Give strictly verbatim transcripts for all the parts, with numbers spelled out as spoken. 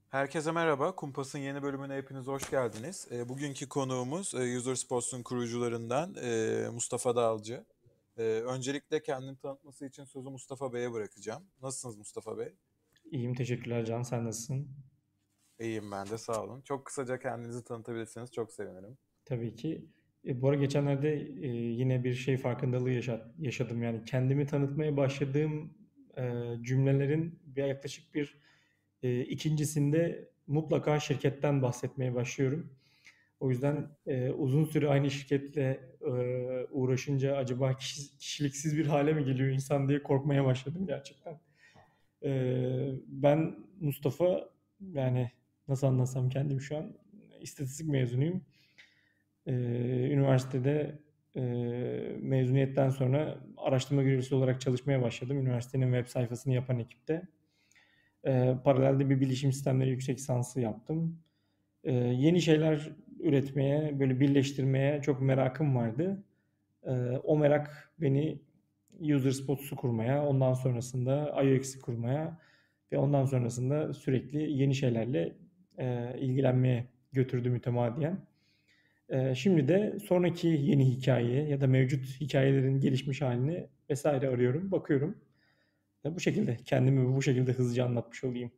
Herkese merhaba. Kumpas'ın yeni bölümüne hepiniz hoş geldiniz. E, bugünkü konuğumuz e, Userspace'un kurucularından e, Mustafa Dağılcı. E, öncelikle kendini tanıtması için sözü Mustafa Bey'e bırakacağım. Nasılsınız Mustafa Bey? İyiyim, teşekkürler Can. Sen nasılsın? İyiyim ben de sağ olun. Çok kısaca kendinizi tanıtabilirseniz çok sevinirim. Tabii ki. E, bu ara geçenlerde e, yine bir şey farkındalığı yaşa- yaşadım. Yani kendimi tanıtmaya başladığım e, cümlelerin bir yaklaşık bir e, ikincisinde mutlaka şirketten bahsetmeye başlıyorum. O yüzden e, uzun süre aynı şirketle e, uğraşınca acaba kişi- kişiliksiz bir hale mi geliyor insan diye korkmaya başladım gerçekten. E, Ben Mustafa, yani nasıl anlatsam kendim şu an istatistik mezunuyum. Ee, Üniversitede e, mezuniyetten sonra araştırma görevlisi olarak çalışmaya başladım. Üniversitenin web sayfasını yapan ekipte. Ee, paralelde bir bilişim sistemleri yüksek lisansı yaptım. Ee, yeni şeyler üretmeye, böyle birleştirmeye çok merakım vardı. Ee, o merak beni User Spots'u kurmaya, ondan sonrasında i o x'i kurmaya ve ondan sonrasında sürekli yeni şeylerle e, ilgilenmeye götürdü mütemadiyen. Ee, şimdi de sonraki yeni hikaye ya da mevcut hikayelerin gelişmiş halini vesaire arıyorum, bakıyorum. Ya bu şekilde kendimi bu şekilde hızlıca anlatmış olayım.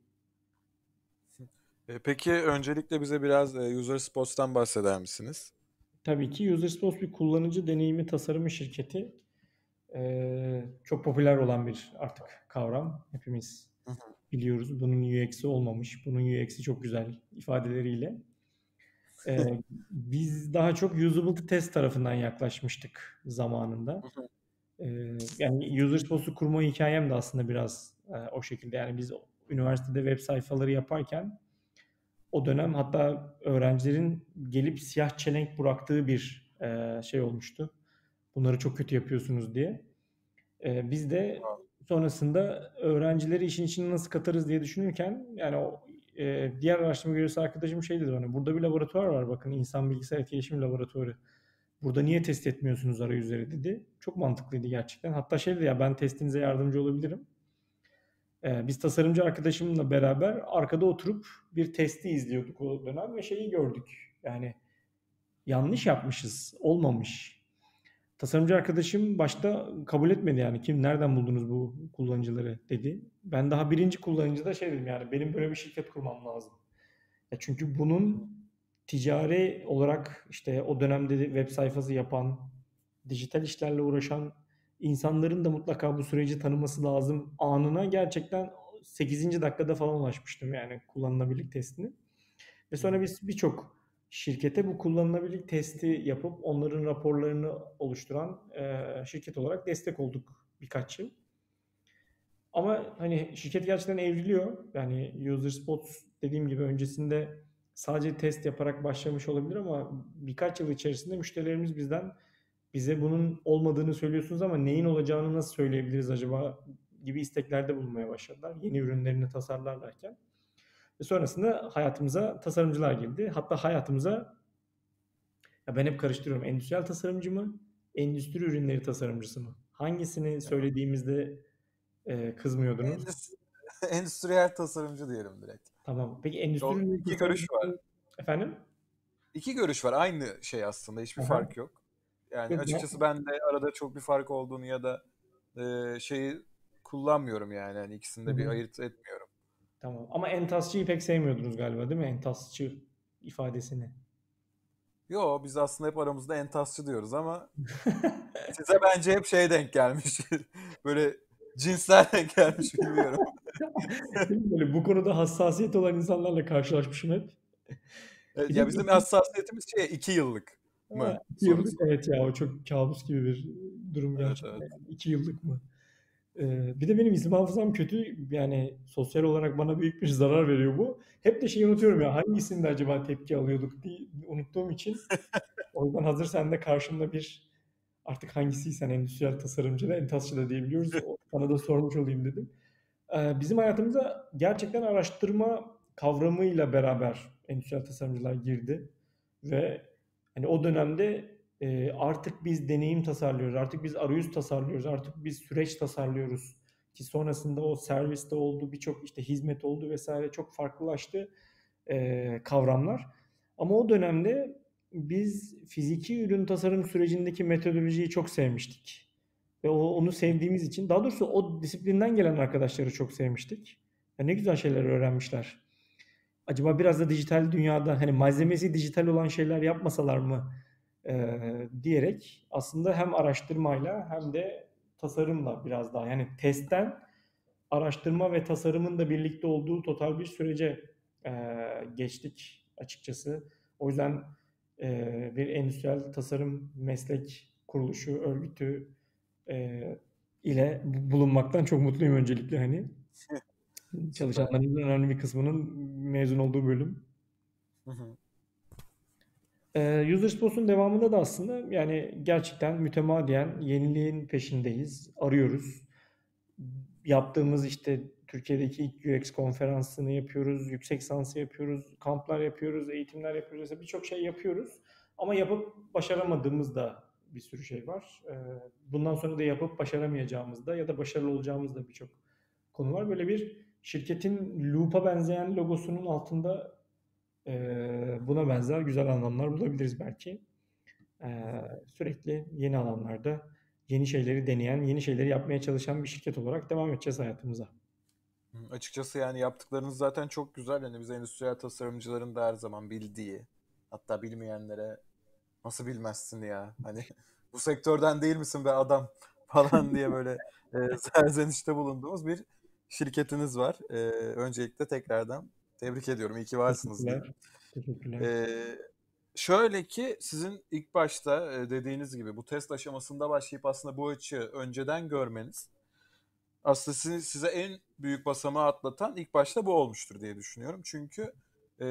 E, peki öncelikle bize biraz e, Userspace'tan bahseder misiniz? Tabii ki UserSpace bir kullanıcı deneyimi tasarımı şirketi. Ee, çok popüler olan bir artık kavram. Hepimiz Hı hı. biliyoruz. Bunun U X'i olmamış. Bunun U X'i çok güzel ifadeleriyle. Ee, Biz daha çok usability test tarafından yaklaşmıştık zamanında. Hı hı. Ee, Yani user space'u kurma hikayem de aslında biraz e, o şekilde. Yani biz üniversitede web sayfaları yaparken o dönem hatta öğrencilerin gelip siyah çelenk bıraktığı bir e, şey olmuştu. Bunları çok kötü yapıyorsunuz diye. E, biz de sonrasında öğrencileri işin içine nasıl katarız diye düşünürken yani o e, diğer araştırma görevlisi arkadaşım şey dedi bana. Burada bir laboratuvar var, bakın, insan bilgisayar etkileşim laboratuvarı. Burada niye test etmiyorsunuz arayüzleri dedi. Çok mantıklıydı gerçekten. Hatta şey dedi, ya ben testinize yardımcı olabilirim. Ee, biz tasarımcı arkadaşımla beraber arkada oturup bir testi izliyorduk o dönem ve şeyi gördük. Yani yanlış yapmışız, olmamış. Tasarımcı arkadaşım başta kabul etmedi, yani kim, nereden buldunuz bu kullanıcıları dedi. Ben daha birinci kullanıcıda şey dedim, yani benim böyle bir şirket kurmam lazım. Ya çünkü bunun ticari olarak işte o dönemde de web sayfası yapan, dijital işlerle uğraşan insanların da mutlaka bu süreci tanıması lazım anına gerçekten sekizinci dakikada falan ulaşmıştım, yani kullanılabilirlik testini. Ve Hı sonra hı. biz birçok şirkete bu kullanılabilirlik testi yapıp onların raporlarını oluşturan e, şirket olarak destek olduk birkaç yıl. Ama hani şirket gerçekten evriliyor. Yani user spots dediğim gibi öncesinde sadece test yaparak başlamış olabilir ama birkaç yıl içerisinde müşterilerimiz bizden, bize bunun olmadığını söylüyorsunuz ama neyin olacağını nasıl söyleyebiliriz acaba gibi isteklerde bulunmaya başladılar. Yeni ürünlerini tasarlarlarken. Ve sonrasında hayatımıza tasarımcılar girdi. Hatta hayatımıza, ya ben hep karıştırıyorum, endüstriyel tasarımcı mı, endüstri ürünleri tasarımcısı mı? Hangisini söylediğimizde e, kızmıyordunuz? Endüstri- Endüstriyel tasarımcı diyelim direkt. Tamam. Peki endüstri O ürünleri iki görüş var. tasarımcısı efendim? İki görüş var. Aynı şey aslında. Hiçbir Aha. fark yok. Yani Yok açıkçası ben, ben de arada çok bir fark olduğunu ya da e, şeyi kullanmıyorum yani. Hani ikisini hı de bir hı. ayırt etmiyorum. Tamam. Ama entasçıyı pek sevmiyordunuz galiba, değil mi? Entasçı ifadesini. Yo biz aslında hep aramızda entasçı diyoruz ama size bence hep şey denk gelmiş. Böyle cinsler denk gelmiş bilmiyorum. Değil mi? Böyle bu konuda hassasiyet olan insanlarla karşılaşmışım hep. Evet, Bir ya de bizim hassasiyetimiz şey iki yıllık ha, mı iki yıllık, sorusu. evet ya, o çok kabus gibi bir durum Evet gerçekten. evet. Yani iki yıllık mı? Ee, bir de benim isim hafızam kötü. Yani sosyal olarak bana büyük bir zarar veriyor bu. Hep de şeyi unutuyorum, ya hangi isimde acaba tepki alıyorduk diye unuttuğum için. O yüzden hazır sen de karşımda bir, artık hangisiysen, endüstriyel tasarımcı da entasçı da diyebiliyoruz. O- Sana da sormuş olayım dedim. Ee, bizim hayatımıza gerçekten araştırma kavramıyla beraber endüstriyel tasarımcılar girdi. Ve hani o dönemde e, artık biz deneyim tasarlıyoruz, artık biz arayüz tasarlıyoruz, artık biz süreç tasarlıyoruz Ki sonrasında o serviste oldu, birçok işte hizmet oldu vesaire çok farklılaştı e, kavramlar. Ama o dönemde biz fiziki ürün tasarım sürecindeki metodolojiyi çok sevmiştik. Ve o, onu sevdiğimiz için, daha doğrusu o disiplinden gelen arkadaşları çok sevmiştik. Ya ne güzel şeyler öğrenmişler. Acaba biraz da dijital dünyada hani malzemesi dijital olan şeyler yapmasalar mı e, diyerek aslında hem araştırmayla hem de tasarımla biraz daha yani testten araştırma ve tasarımın da birlikte olduğu total bir sürece e, geçtik açıkçası. O yüzden e, bir endüstriyel tasarım meslek kuruluşu, örgütü e, ile bulunmaktan çok mutluyum öncelikle hani. Süper. Çalışanların önemli bir kısmının mezun olduğu bölüm. Hı hı. Ee, User Expose'un devamında da aslında yani gerçekten mütemadiyen yeniliğin peşindeyiz, arıyoruz. Yaptığımız işte Türkiye'deki ilk U X konferansını yapıyoruz, yüksek lisansı yapıyoruz, kamplar yapıyoruz, eğitimler yapıyoruz. Mesela birçok şey yapıyoruz. Ama yapıp başaramadığımız da bir sürü şey var. Ee, bundan sonra da yapıp başaramayacağımız da ya da başarılı olacağımız da birçok konu var. Böyle bir şirketin loop'a benzeyen logosunun altında e, buna benzer güzel anlamlar bulabiliriz belki. Hı Ee, hı. sürekli yeni alanlarda yeni şeyleri deneyen, yeni şeyleri yapmaya çalışan bir şirket olarak devam edeceğiz hayatımıza. Hı. Açıkçası yani yaptıklarınız zaten çok güzel. Yani biz endüstriyel tasarımcıların da her zaman bildiği, hatta bilmeyenlere nasıl bilmezsin ya? Hani bu sektörden değil misin be adam falan diye böyle e, serzenişte bulunduğumuz bir şirketiniz var. E, öncelikle tekrardan tebrik ediyorum. İyi ki varsınız diyeyim. Teşekkürler. Teşekkürler. E, Şöyle ki sizin ilk başta e, dediğiniz gibi bu test aşamasında başlayıp aslında bu açığı önceden görmeniz aslında sizi, size en büyük basamağı atlatan ilk başta bu olmuştur diye düşünüyorum. Çünkü e,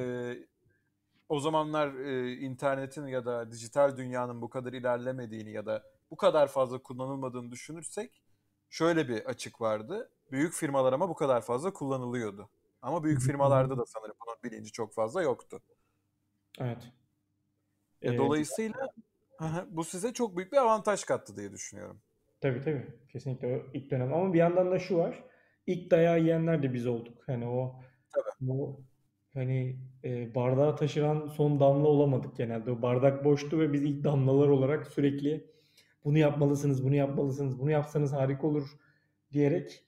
o zamanlar e, internetin ya da dijital dünyanın bu kadar ilerlemediğini ya da bu kadar fazla kullanılmadığını düşünürsek şöyle bir açık vardı. Büyük firmalar ama bu kadar fazla kullanılıyordu. Ama Hı büyük hı, hı hı. firmalarda da sanırım bunun bilinci çok fazla yoktu. Evet. E, Ee, dolayısıyla hı hı, bu size çok büyük bir avantaj kattı diye düşünüyorum. tabii tabii. Kesinlikle o ilk dönem. Ama bir yandan da şu var. İlk dayağı yiyenler de biz olduk. Hani o Tabii. bu hani e, bardağı taşıran son damla olamadık genelde. O bardak boştu ve biz ilk damlalar olarak sürekli bunu yapmalısınız, bunu yapmalısınız, bunu yapsanız harika olur diyerek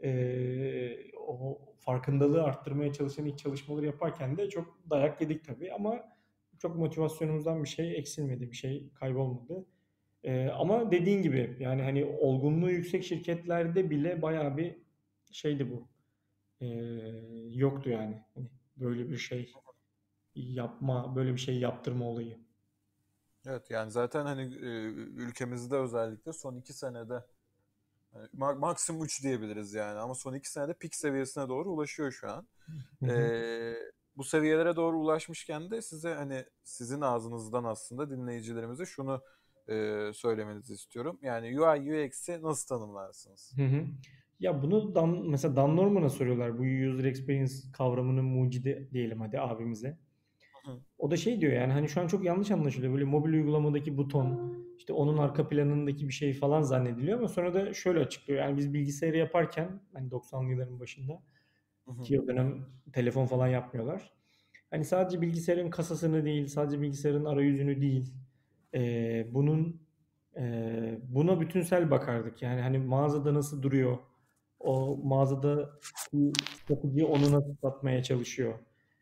e, o farkındalığı arttırmaya çalışan ilk çalışmaları yaparken de çok dayak yedik tabii ama çok motivasyonumuzdan bir şey eksilmedi, bir şey kaybolmadı. E, ama dediğin gibi yani hani olgunluğu yüksek şirketlerde bile bayağı bir şeydi bu. E, yoktu yani. Hani böyle bir şey yapma, böyle bir şey yaptırma olayı. Evet yani zaten hani e, ülkemizde özellikle son iki senede yani ma- maksimum üç diyebiliriz yani ama son iki senede pik seviyesine doğru ulaşıyor şu an. Hı hı. Ee, Bu seviyelere doğru ulaşmışken de size hani sizin ağzınızdan aslında dinleyicilerimize şunu e, söylemenizi istiyorum. Yani U I U X'i nasıl tanımlarsınız? Hı hı. Ya bunu Dan, mesela Dan Norman'a soruyorlar. Bu user experience kavramının mucidi diyelim hadi abimize. Hı hı, O da şey diyor yani hani şu an çok yanlış anlaşılıyor. Böyle mobil uygulamadaki buton işte onun arka planındaki bir şey falan zannediliyor ama sonra da şöyle açıklıyor. Yani biz bilgisayarı yaparken hani doksanlı yılların başında hı hı, ki o dönem telefon falan yapmıyorlar. Hani sadece bilgisayarın kasasını değil, sadece bilgisayarın arayüzünü değil, e, bunun e, buna bütünsel bakardık. Yani hani mağazada nasıl duruyor, o mağazada satıcı onu nasıl satmaya çalışıyor,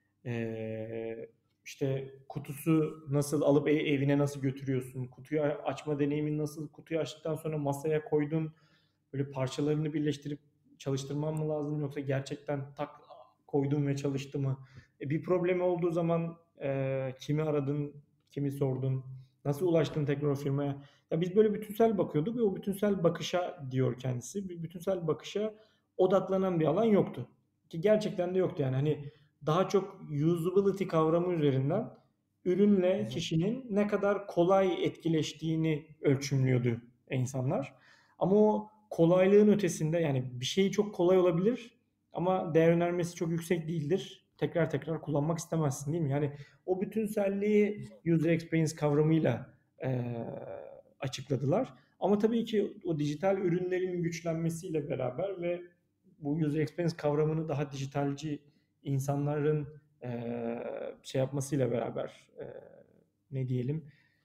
e, işte kutusu nasıl alıp e- evine nasıl götürüyorsun, kutuyu açma deneyimin nasıl, kutuyu açtıktan sonra masaya koydun, böyle parçalarını birleştirip çalıştırman mı lazım yoksa gerçekten tak koydun ve çalıştı mı? E, bir problemi olduğu zaman e, kimi aradın, kimi sordun, nasıl ulaştın tekrar o firmaya? Ya biz böyle bütünsel bakıyorduk ve o bütünsel bakışa diyor kendisi. Bir bütünsel bakışa odaklanan bir alan yoktu. Ki gerçekten de yoktu yani hani daha çok usability kavramı üzerinden hı ürünle hı, kişinin ne kadar kolay etkileştiğini ölçümlüyordu insanlar. Ama o kolaylığın ötesinde yani bir şey çok kolay olabilir ama değer önermesi çok yüksek değildir. Tekrar tekrar kullanmak istemezsin değil mi? Yani o bütünselliği user experience kavramıyla eee, açıkladılar. Ama tabii ki o dijital ürünlerin güçlenmesiyle beraber ve bu user experience kavramını daha dijitalci insanların eee, şey yapmasıyla beraber eee, ne diyelim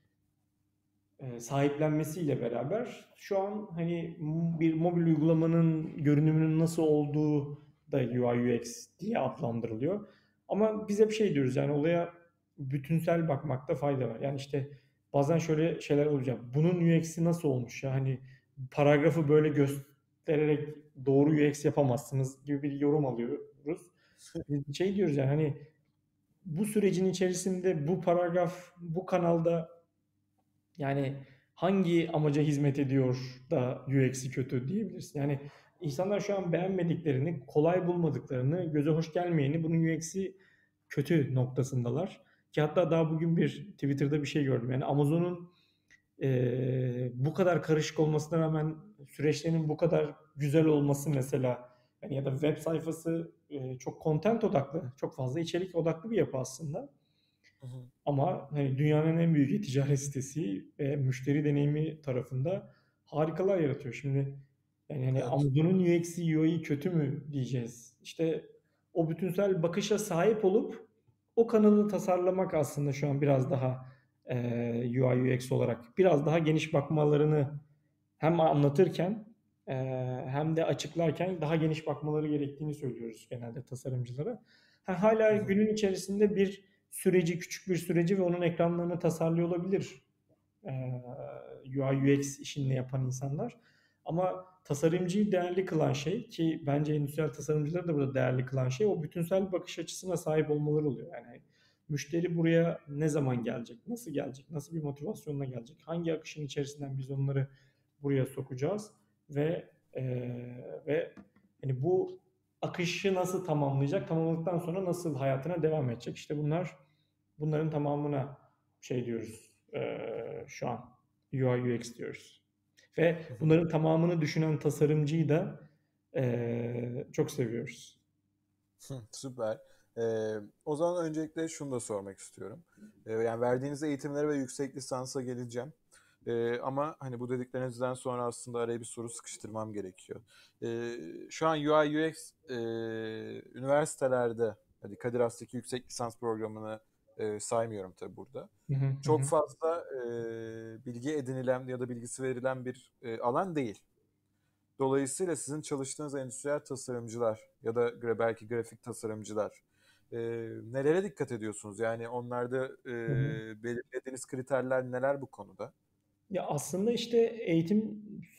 e, sahiplenmesiyle beraber şu an hani bir mobil uygulamanın görünümünün nasıl olduğu da U I U X diye adlandırılıyor. Ama biz hep şey diyoruz yani olaya bütünsel bakmakta fayda var. Yani işte bazen şöyle şeyler olacak. Bunun U X'i nasıl olmuş ya? Hani paragrafı böyle göstererek doğru U X yapamazsınız gibi bir yorum alıyoruz. Biz şey diyoruz yani hani bu sürecin içerisinde bu paragraf bu kanalda yani hangi amaca hizmet ediyor da U X'i kötü diyebilirsin. Yani insanlar şu an beğenmediklerini, kolay bulmadıklarını, göze hoş gelmeyeni, bunun U X'i kötü noktasındalar. Ki hatta daha bugün bir Twitter'da bir şey gördüm. Yani Amazon'un eee, bu kadar karışık olmasına rağmen süreçlerinin bu kadar güzel olması mesela yani ya da web sayfası eee, çok content odaklı, çok fazla içerik odaklı bir yapı aslında. Hı hı. Ama hani dünyanın en büyük e-ticaret sitesi ve müşteri deneyimi tarafında harikalar yaratıyor. Şimdi yani hani Evet. Amazon'un U X'i U I kötü mü diyeceğiz. İşte o bütünsel bakışa sahip olup o kanalı tasarlamak aslında şu an biraz daha e, U I U X olarak biraz daha geniş bakmalarını hem anlatırken e, hem de açıklarken daha geniş bakmaları gerektiğini söylüyoruz genelde tasarımcılara. Ha, hala Hı hı. günün içerisinde bir süreci, küçük bir süreci ve onun ekranlarını tasarlıyor olabilir e, U I U X işini yapan insanlar. Ama tasarımcıyı değerli kılan şey ki bence endüstriyel tasarımcıları da burada değerli kılan şey o bütünsel bakış açısına sahip olmaları oluyor. Yani müşteri buraya ne zaman gelecek, nasıl gelecek, nasıl bir motivasyonla gelecek, hangi akışın içerisinden biz onları buraya sokacağız ve e, ve hani bu akışı nasıl tamamlayacak, tamamladıktan sonra nasıl hayatına devam edecek. İşte bunlar bunların tamamına şey diyoruz e, şu an U I U X diyoruz. Ve Hı hı. bunların tamamını düşünen tasarımcıyı da e, çok seviyoruz. Hı, süper. Ee, o zaman öncelikle şunu da sormak istiyorum. Ee, yani verdiğiniz eğitimlere ve yüksek lisansa geleceğim. Ee, ama hani bu dediklerinizden sonra aslında araya bir soru sıkıştırmam gerekiyor. Ee, şu an U I U X e, üniversitelerde, hadi Kadir Has'taki yüksek lisans programını e, saymıyorum tabii burada. Hı hı, hı Çok hı, fazla e, bilgi edinilen ya da bilgisi verilen bir e, alan değil. Dolayısıyla sizin çalıştığınız endüstriyel tasarımcılar ya da gra- belki grafik tasarımcılar e, nelere dikkat ediyorsunuz? Yani onlarda e, hı hı. belirlediğiniz kriterler neler bu konuda? Ya aslında işte eğitim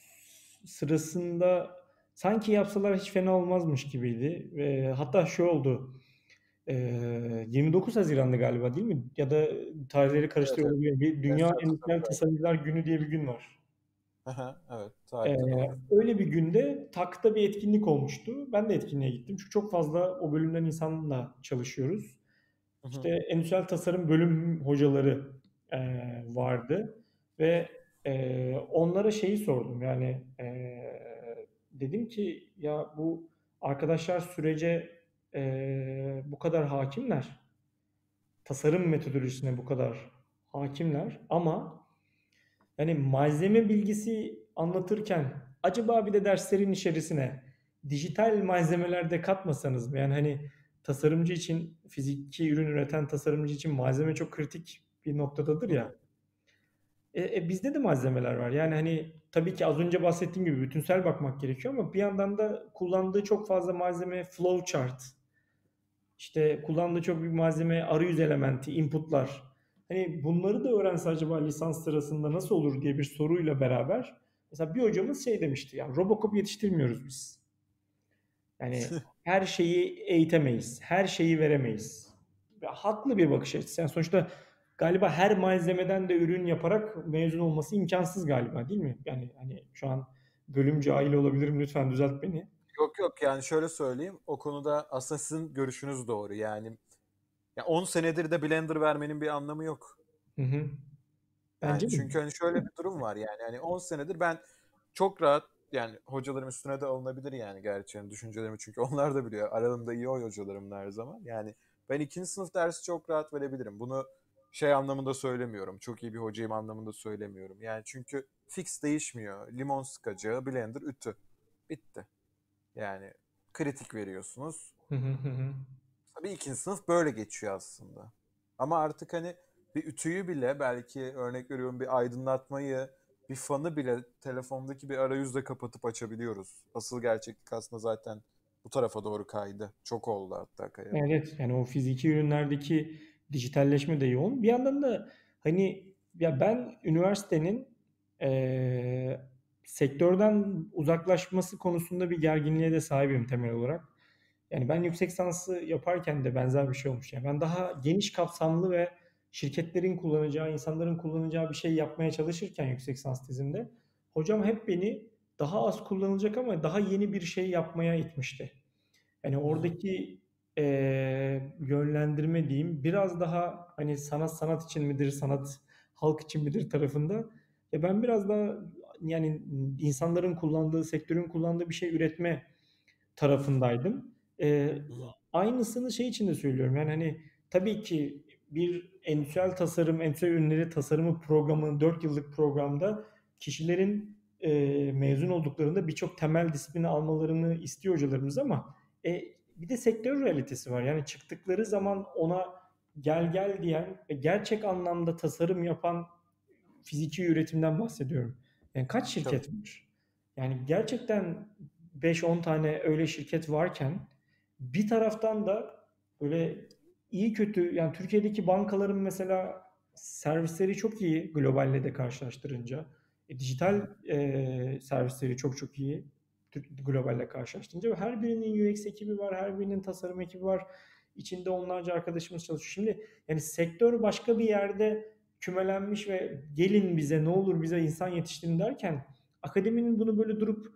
sırasında sanki yapsalar hiç fena olmazmış gibiydi. Ve hatta şu oldu. e, yirmi dokuz Haziran'da galiba değil mi? Ya da tarihleri Evet, karıştırıyor evet. olabilir. Bir Dünya Endüstriyel Endüstriyel tasarımcılar. Tasarımcılar Günü diye bir gün var. Aha, evet, Ee, tarihte doğru. öyle bir günde TAK'ta bir etkinlik olmuştu. Ben de etkinliğe gittim. Çünkü çok fazla o bölümden insanla çalışıyoruz. Hı İşte hı, endüstriyel tasarım bölüm hocaları e, vardı ve e, onlara şeyi sordum. Yani e, dedim ki ya bu arkadaşlar sürece e, bu kadar hakimler, tasarım metodolojisine bu kadar hakimler ama yani malzeme bilgisi anlatırken acaba bir de derslerin içerisine dijital malzemeler de katmasanız mı? Yani hani tasarımcı için, fiziki ürün üreten tasarımcı için malzeme çok kritik bir noktadadır hı ya. hı, E, e, bizde de malzemeler var. Yani hani tabii ki az önce bahsettiğim gibi bütünsel bakmak gerekiyor ama bir yandan da kullandığı çok fazla malzeme flowchart, işte kullandığı çok bir malzeme arayüz elementi, inputlar. Hani bunları da öğrense acaba lisans sırasında nasıl olur diye bir soruyla beraber mesela bir hocamız şey demişti ya Robocop yetiştirmiyoruz biz. Yani her şeyi eğitemeyiz, her şeyi veremeyiz. Ve haklı bir bakış açısı. Yani sonuçta galiba her malzemeden de ürün yaparak mezun olması imkansız galiba değil mi? Yani hani şu an bölüm cahili olabilirim lütfen düzelt beni. Yok yok, yani şöyle söyleyeyim, o konuda aslında sizin görüşünüz doğru. Yani ya on senedir de Blender vermenin bir anlamı yok. Hı hı. Bence Yani mi? çünkü hani şöyle bir durum var, yani hani on senedir ben çok rahat, yani hocalarım üstüne de alınabilir yani gerçi yani düşüncelerimi, çünkü onlar da biliyor. Aralarında iyi o hocalarım her zaman. Yani ben ikinci sınıf dersi çok rahat verebilirim. Bunu şey anlamında söylemiyorum. Çok iyi bir hocayım anlamında söylemiyorum. Yani çünkü Fix değişmiyor. Limon sıkacağı, blender, ütü. Bitti. Yani kritik veriyorsunuz. Hı hı hı hı. Tabii ikinci sınıf böyle geçiyor aslında. Ama artık hani bir ütüyü bile, belki örnek veriyorum, bir aydınlatmayı, bir fanı bile telefondaki bir arayüzle kapatıp açabiliyoruz. Asıl gerçeklik aslında zaten bu tarafa doğru kaydı. Çok oldu hatta kayalı. Evet, yani o fiziki ürünlerdeki dijitalleşme de yoğun. Bir yandan da hani ya ben üniversitenin eee, sektörden uzaklaşması konusunda bir gerginliğe de sahibim temel olarak. Yani ben yüksek lisansı yaparken de benzer bir şey olmuş. Yani ben daha geniş kapsamlı ve şirketlerin kullanacağı, insanların kullanacağı bir şey yapmaya çalışırken yüksek lisans tezimde hocam hep beni daha az kullanılacak ama daha yeni bir şey yapmaya itmişti. Yani Hı hı. oradaki eee, yönlendirme diyeyim biraz daha hani sanat sanat için midir, sanat halk için midir tarafında. Ya ben biraz daha yani insanların kullandığı, sektörün kullandığı bir şey üretme tarafındaydım. Eee, Hı hı. Aynısını şey için de söylüyorum. Yani hani tabii ki bir endüstriyel tasarım, endüstriyel ürünleri tasarımı programı, dört yıllık programda kişilerin eee, mezun olduklarında birçok temel disiplini almalarını istiyor hocalarımız ama e, bir de sektör realitesi var. Yani çıktıkları zaman ona gel gel diyen ve gerçek anlamda tasarım yapan fiziki üretimden bahsediyorum. Yani kaç Tabii. şirket var? Yani gerçekten beş on tane öyle şirket varken bir taraftan da böyle iyi kötü yani Türkiye'deki bankaların mesela servisleri çok iyi globalle de karşılaştırınca. E, Hı dijital hı. e, servisleri çok çok iyi Türk- globalle karşılaştırınca ve her birinin U X ekibi var, her birinin tasarım ekibi var. İçinde onlarca arkadaşımız çalışıyor. Şimdi yani sektör başka bir yerde kümelenmiş ve gelin bize ne olur bize insan yetiştirin derken akademinin bunu böyle durup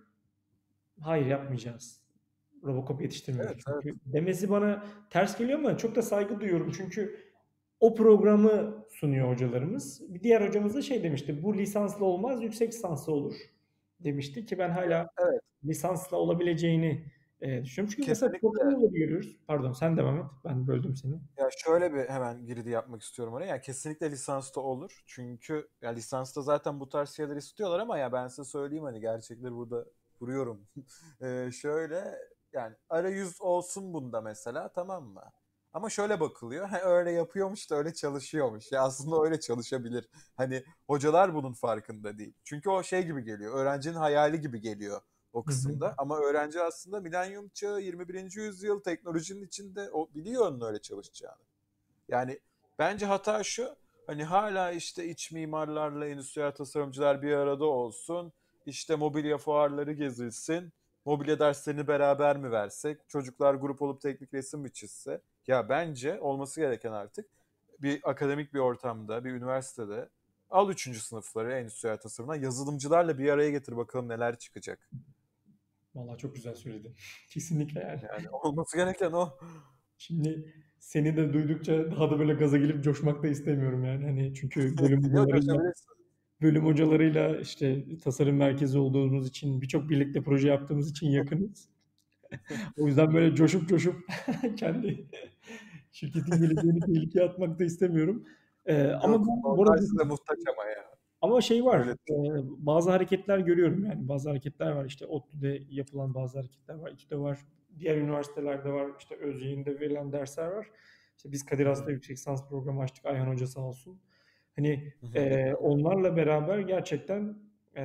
hayır yapmayacağız. Robocop Evet, yetiştirmiyoruz evet. çünkü demesi bana ters geliyor ama çok da saygı duyuyorum çünkü o programı sunuyor hocalarımız. Bir diğer hocamız da şey demişti. Bu lisanslı olmaz, yüksek lisanslı olur demişti ki ben Ya, hala evet, lisansla olabileceğini e, düşünüyorum. Çünkü mesela kesinlikle. portfolyoları görüyoruz. Pardon sen devam et. Ben böldüm seni. Ya şöyle bir hemen girdi yapmak istiyorum oraya. Yani kesinlikle lisansta olur. Çünkü ya lisansta zaten bu tarz şeyler istiyorlar ama ya ben size söyleyeyim, hani gerçekleri burada vuruyorum. Ee, şöyle, yani arayüz olsun bunda mesela, tamam mı? Ama şöyle bakılıyor. Ha, öyle yapıyormuş da öyle çalışıyormuş. Ya aslında öyle çalışabilir. Hani hocalar bunun farkında değil. Çünkü o şey gibi geliyor. Öğrencinin hayali gibi geliyor o Hı hı. kısımda. Ama öğrenci aslında milenyum çağı, yirmi birinci yüzyıl teknolojinin içinde o biliyor onun öyle çalışacağını. Yani bence hata şu: hani hala işte iç mimarlarla endüstriyel tasarımcılar bir arada olsun, işte mobilya fuarları gezilsin, mobilya derslerini beraber mi versek, çocuklar grup olup teknik resim mi çizse? Ya bence olması gereken artık bir akademik bir ortamda, bir üniversitede al üçüncü sınıfları endüstriyel tasarımdan yazılımcılarla bir araya getir, bakalım neler çıkacak. Vallahi çok güzel söyledin. Kesinlikle yani. Yani olması gereken o. Şimdi seni de duydukça daha da böyle gaza gelip coşmak da istemiyorum yani. Hani çünkü bölüm Yok, hocalarıyla coşabilirsin. bölüm hocalarıyla işte tasarım merkezi olduğumuz için birçok birlikte proje yaptığımız için yakınız. O yüzden böyle coşup coşup kendi şirketin geleceğini tehlikeye atmak da istemiyorum. Ee, ama Yok, ben bu onlar arada size muhtaç ama ya. ama şey var, Öyle e, düşün. bazı hareketler görüyorum yani bazı hareketler var işte ODTÜ'de yapılan bazı hareketler var, İTÜ'de var, diğer üniversitelerde var, işte Özyeğin'de verilen dersler var. İşte biz Kadir Hı hı, Has'ta yüksek lisans programı açtık, Ayhan Hoca sağ olsun. Hani hı hı, e, onlarla beraber gerçekten e,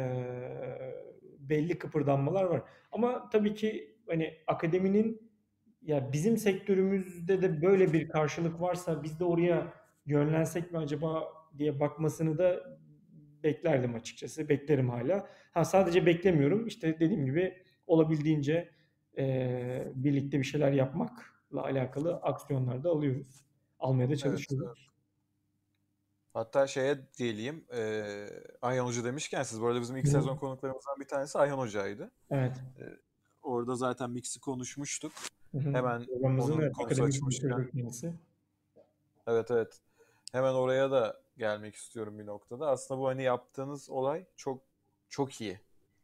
belli kıpırdanmalar var. Ama tabii ki hani akademinin ya bizim sektörümüzde de böyle bir karşılık varsa biz de oraya yönlensek mi acaba diye bakmasını da beklerdim açıkçası. Beklerim hala. Ha sadece beklemiyorum. İşte dediğim gibi olabildiğince e, birlikte bir şeyler yapmakla alakalı aksiyonlar da alıyoruz. Almaya da evet, evet. çalışıyoruz. Hatta şeye geleyim. E, Ayhan Hoca demişken, siz bu arada bizim ilk Hı hı. sezon konuklarımızdan bir tanesi Ayhan Hoca'ydı. Evet. E, Orada zaten Mix'i konuşmuştuk. Hı hı. Hemen Programımızın onun evet, konusu akademik açılmışken. direktörü kendisi. Evet, evet. Hemen oraya da gelmek istiyorum bir noktada. Aslında bu hani yaptığınız olay çok çok iyi.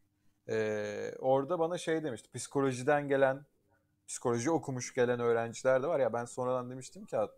E, orada bana şey demişti. Psikolojiden gelen, psikoloji okumuş gelen öğrenciler de var ya, ben sonradan demiştim ki hatta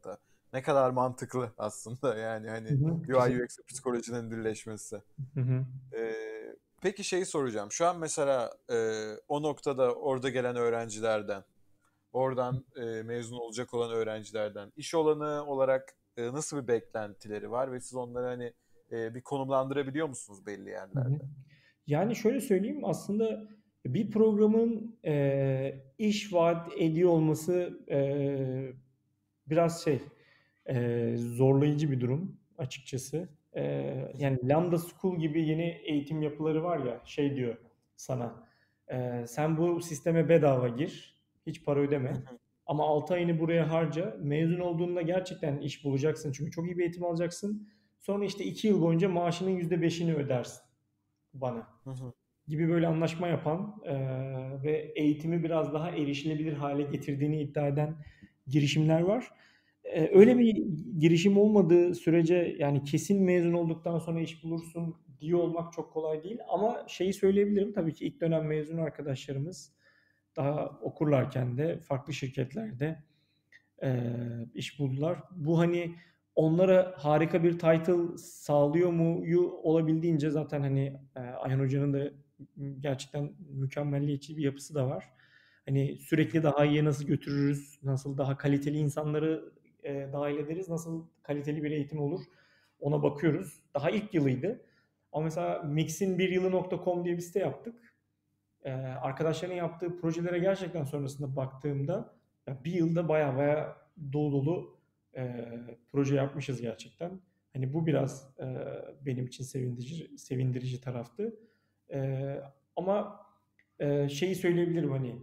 Ne kadar mantıklı aslında yani Hı hani hı. U I U X Kesinlikle. ile psikolojinin birleşmesi. Hı hı. Ee, peki şeyi soracağım. Şu an mesela e, o noktada orada gelen öğrencilerden, oradan e, mezun olacak olan öğrencilerden iş olanı olarak e, nasıl bir beklentileri var ve siz onları hani e, bir konumlandırabiliyor musunuz belli Hı hı. yerlerde? Yani şöyle söyleyeyim, aslında bir programın e, iş vaat ediyor olması e, biraz şey e, zorlayıcı bir durum açıkçası. E, yani Lambda School gibi yeni eğitim yapıları var ya, şey diyor sana, e, sen bu sisteme bedava gir, hiç para ödeme. Ama altı ayını buraya harca. Mezun olduğunda gerçekten iş bulacaksın. Çünkü çok iyi bir eğitim alacaksın. Sonra işte iki yıl boyunca maaşının yüzde beşini ödersin bana gibi böyle anlaşma yapan e, ve eğitimi biraz daha erişilebilir hale getirdiğini iddia eden girişimler var. E, öyle bir girişim olmadığı sürece, yani kesin mezun olduktan sonra iş bulursun diye olmak çok kolay değil. Ama şeyi söyleyebilirim, tabii ki ilk dönem mezun arkadaşlarımız daha okurlarken de farklı şirketlerde e, iş buldular. Bu hani onlara harika bir title sağlıyor muyu olabildiğince, zaten hani e, Ayhan Hoca'nın da gerçekten mükemmelliyetçi bir yapısı da var. Hani sürekli daha iyiye nasıl götürürüz, nasıl daha kaliteli insanları e, dahil ederiz, nasıl kaliteli bir eğitim olur, ona bakıyoruz. Daha ilk yılıydı. Ama mesela mixin bir yılı nokta com diye bir site yaptık. Ee, arkadaşların yaptığı projelere gerçekten sonrasında baktığımda ya bir yılda baya baya dolu dolu e, proje yapmışız gerçekten. Hani bu biraz e, benim için sevindirici sevindirici taraftı. E, ama e, şeyi söyleyebilirim, hani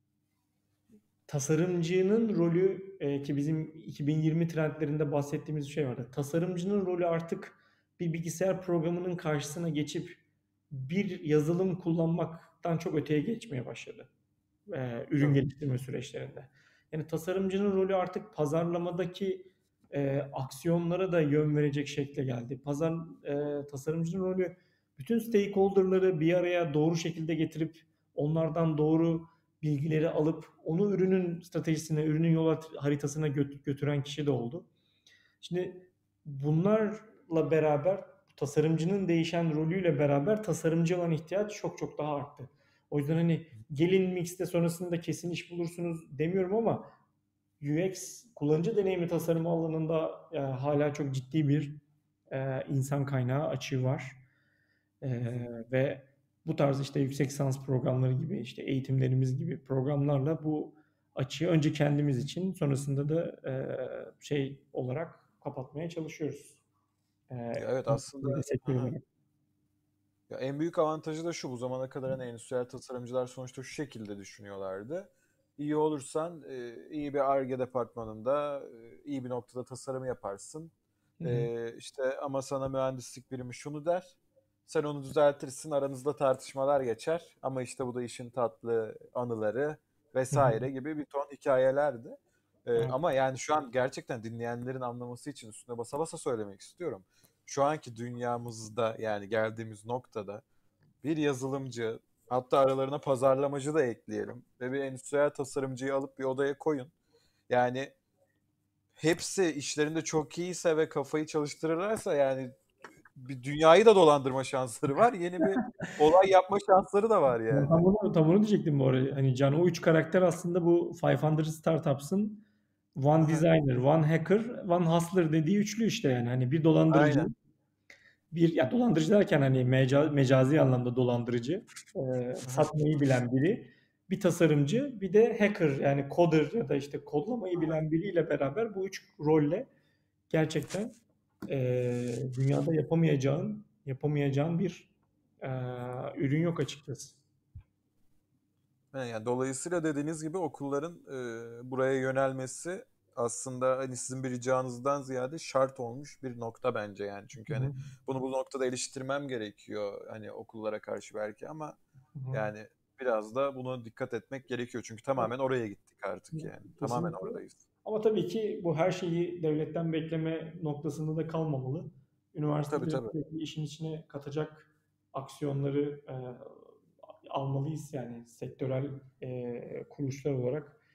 tasarımcının rolü, e, ki bizim iki bin yirmi trendlerinde bahsettiğimiz bir şey vardı. Tasarımcının rolü artık bir bilgisayar programının karşısına geçip bir yazılım kullanmaktan çok öteye geçmeye başladı e, ürün Tabii. geliştirme süreçlerinde. Yani tasarımcının rolü artık pazarlamadaki e, aksiyonlara da yön verecek şekle geldi. Pazar e, tasarımcının rolü bütün stakeholder'ları bir araya doğru şekilde getirip onlardan doğru bilgileri alıp onu ürünün stratejisine, ürünün yol haritasına götüren kişi de oldu. Şimdi bunlarla beraber, tasarımcının değişen rolüyle beraber tasarımcı olan ihtiyaç çok çok daha arttı. O yüzden hani gelin mixte sonrasında kesin iş bulursunuz demiyorum, ama U X, kullanıcı deneyimi tasarımı alanında e, hala çok ciddi bir e, insan kaynağı açığı var. E, ve bu tarz işte yüksek lisans programları gibi, işte eğitimlerimiz gibi programlarla bu açığı önce kendimiz için, sonrasında da e, şey olarak kapatmaya çalışıyoruz. E, Ya evet aslında sektör olarak. ya en büyük avantajı da şu, bu zamana kadar hani endüstriyel tasarımcılar sonuçta şu şekilde düşünüyorlardı. İyi olursan e, iyi bir Ar-Ge departmanında e, iyi bir noktada tasarım yaparsın. Hı hı, E, işte ama sana mühendislik birimi şunu der. Sen onu düzeltirsin, aranızda tartışmalar geçer. Ama işte bu da işin tatlı anıları hı hı. vesaire gibi bir ton hikayelerdi. E, Evet. ama yani şu an gerçekten dinleyenlerin anlaması için üstüne basa basa söylemek istiyorum. Şu anki dünyamızda yani geldiğimiz noktada bir yazılımcı, hatta aralarına pazarlamacı da ekleyelim ve bir endüstriyel tasarımcıyı alıp bir odaya koyun. Yani hepsi işlerinde çok iyiyse ve kafayı çalıştırırlarsa yani bir dünyayı da dolandırma şansları var. Yeni bir olay yapma şansları da var Ben yani. tam bunu, tam bunu diyecektim bu arada. Hani Can, o üç karakter aslında bu beş yüz Startups'ın One Aha, Designer, One Hacker, One Hustler dediği üçlü işte yani. Hani bir dolandırıcı, aynen. bir ya dolandırıcı derken hani meca, mecazi anlamda dolandırıcı, e, Aha. satmayı bilen biri, bir tasarımcı, bir de hacker, yani coder ya da işte kodlamayı bilen biriyle beraber bu üç rolle gerçekten e, dünyada yapamayacağın yapamayacağın bir e, ürün yok açıkçası. Yani yani dolayısıyla dediğiniz gibi okulların e, buraya yönelmesi aslında hani sizin bir ricanızdan ziyade şart olmuş bir nokta bence yani. Hı Çünkü hani hı, bunu bu noktada eleştirmem gerekiyor hani okullara karşı belki ama hı hı. yani biraz da buna dikkat etmek gerekiyor. Çünkü tamamen oraya gittik artık yani. Tamamen Kesinlikle. oradayız. Ama tabii ki bu her şeyi devletten bekleme noktasında da kalmamalı. Tabii Üniversitede tabii. sürekli işin içine katacak aksiyonları e, almalıyız, yani sektörel e, kuruluşlar olarak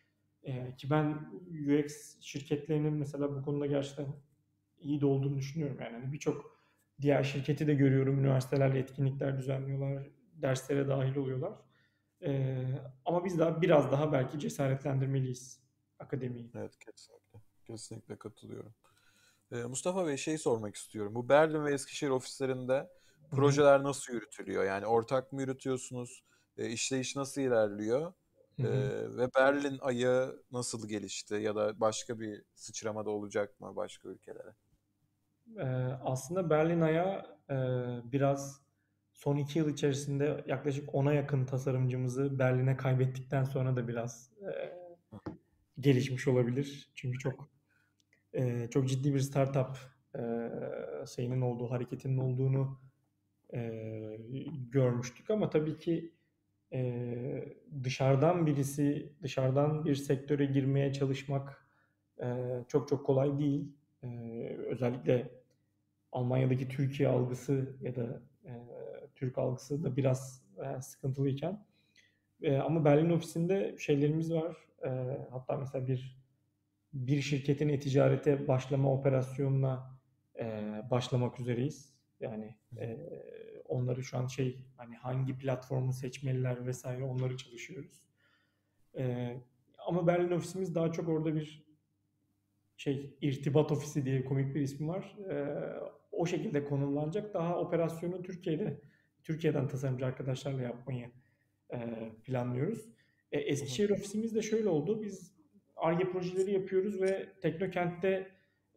Ee, ki ben U X şirketlerinin mesela bu konuda gerçekten iyi de olduğunu düşünüyorum. Yani hani birçok diğer şirketi de görüyorum. Üniversitelerle etkinlikler düzenliyorlar, derslere dahil oluyorlar. Ee, ama biz daha biraz daha belki cesaretlendirmeliyiz akademiyi. Evet, kesinlikle. Kesinlikle katılıyorum. Ee, Mustafa Bey, şey sormak istiyorum. Bu Berlin ve Eskişehir ofislerinde Hı hı. projeler nasıl yürütülüyor? Yani ortak mı yürütüyorsunuz? E, işleyiş nasıl ilerliyor? Hı Ee, hı. ve Berlin ayı nasıl gelişti? Ya da başka bir sıçrama da olacak mı başka ülkelere? Ee, aslında Berlin Aya e, biraz son iki yıl içerisinde yaklaşık ona yakın tasarımcımızı Berlin'e kaybettikten sonra da biraz e, gelişmiş olabilir. Çünkü çok e, çok ciddi bir startup e, şeyinin olduğu, hareketinin olduğunu e, görmüştük. Ama tabii ki e, dışarıdan birisi, dışarıdan bir sektöre girmeye çalışmak e, çok çok kolay değil. E, özellikle Almanya'daki Türkiye algısı ya da e, Türk algısı da biraz e, sıkıntılıyken. E, ama Berlin ofisinde şeylerimiz var. E, hatta mesela bir bir şirketin e-ticarete başlama operasyonuna e, başlamak üzereyiz. Yani e, onları şu an şey hani hangi platformu seçmeliler vesaire onları çalışıyoruz. E, ama Berlin ofisimiz daha çok orada bir şey irtibat ofisi diye komik bir ismi var. Ee, o şekilde konumlanacak. Daha operasyonu Türkiye'de Türkiye'den tasarımcı arkadaşlarla yapmayı e, planlıyoruz. E, Hı hı. Eskişehir ofisimiz de şöyle oldu. Biz Ar-Ge projeleri yapıyoruz ve Teknokent'te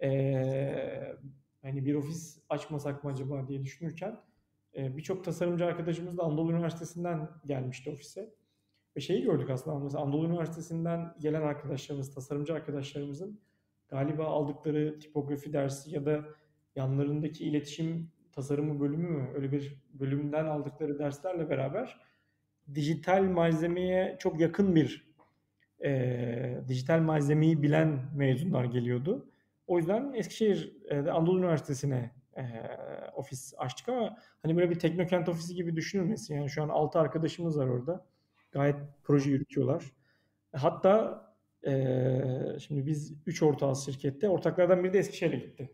e, hani bir ofis açmasak mı acaba diye düşünürken e, birçok tasarımcı arkadaşımız da Anadolu Üniversitesi'nden gelmişti ofise. Ve şeyi gördük aslında mesela Anadolu Üniversitesi'nden gelen arkadaşlarımız, tasarımcı arkadaşlarımızın galiba aldıkları tipografi dersi ya da yanlarındaki iletişim tasarımı bölümü mü öyle bir bölümden aldıkları derslerle beraber dijital malzemeye çok yakın bir e, dijital malzemeyi bilen mezunlar geliyordu. O yüzden Eskişehir'de Anadolu Üniversitesi'ne e, ofis açtık ama hani böyle bir Teknokent ofisi gibi düşünülmesin. Yani şu an altı arkadaşımız var orada. Gayet proje yürütüyorlar. Hatta e, şimdi biz üç ortağız şirkette. Ortaklardan biri de Eskişehir'e gitti.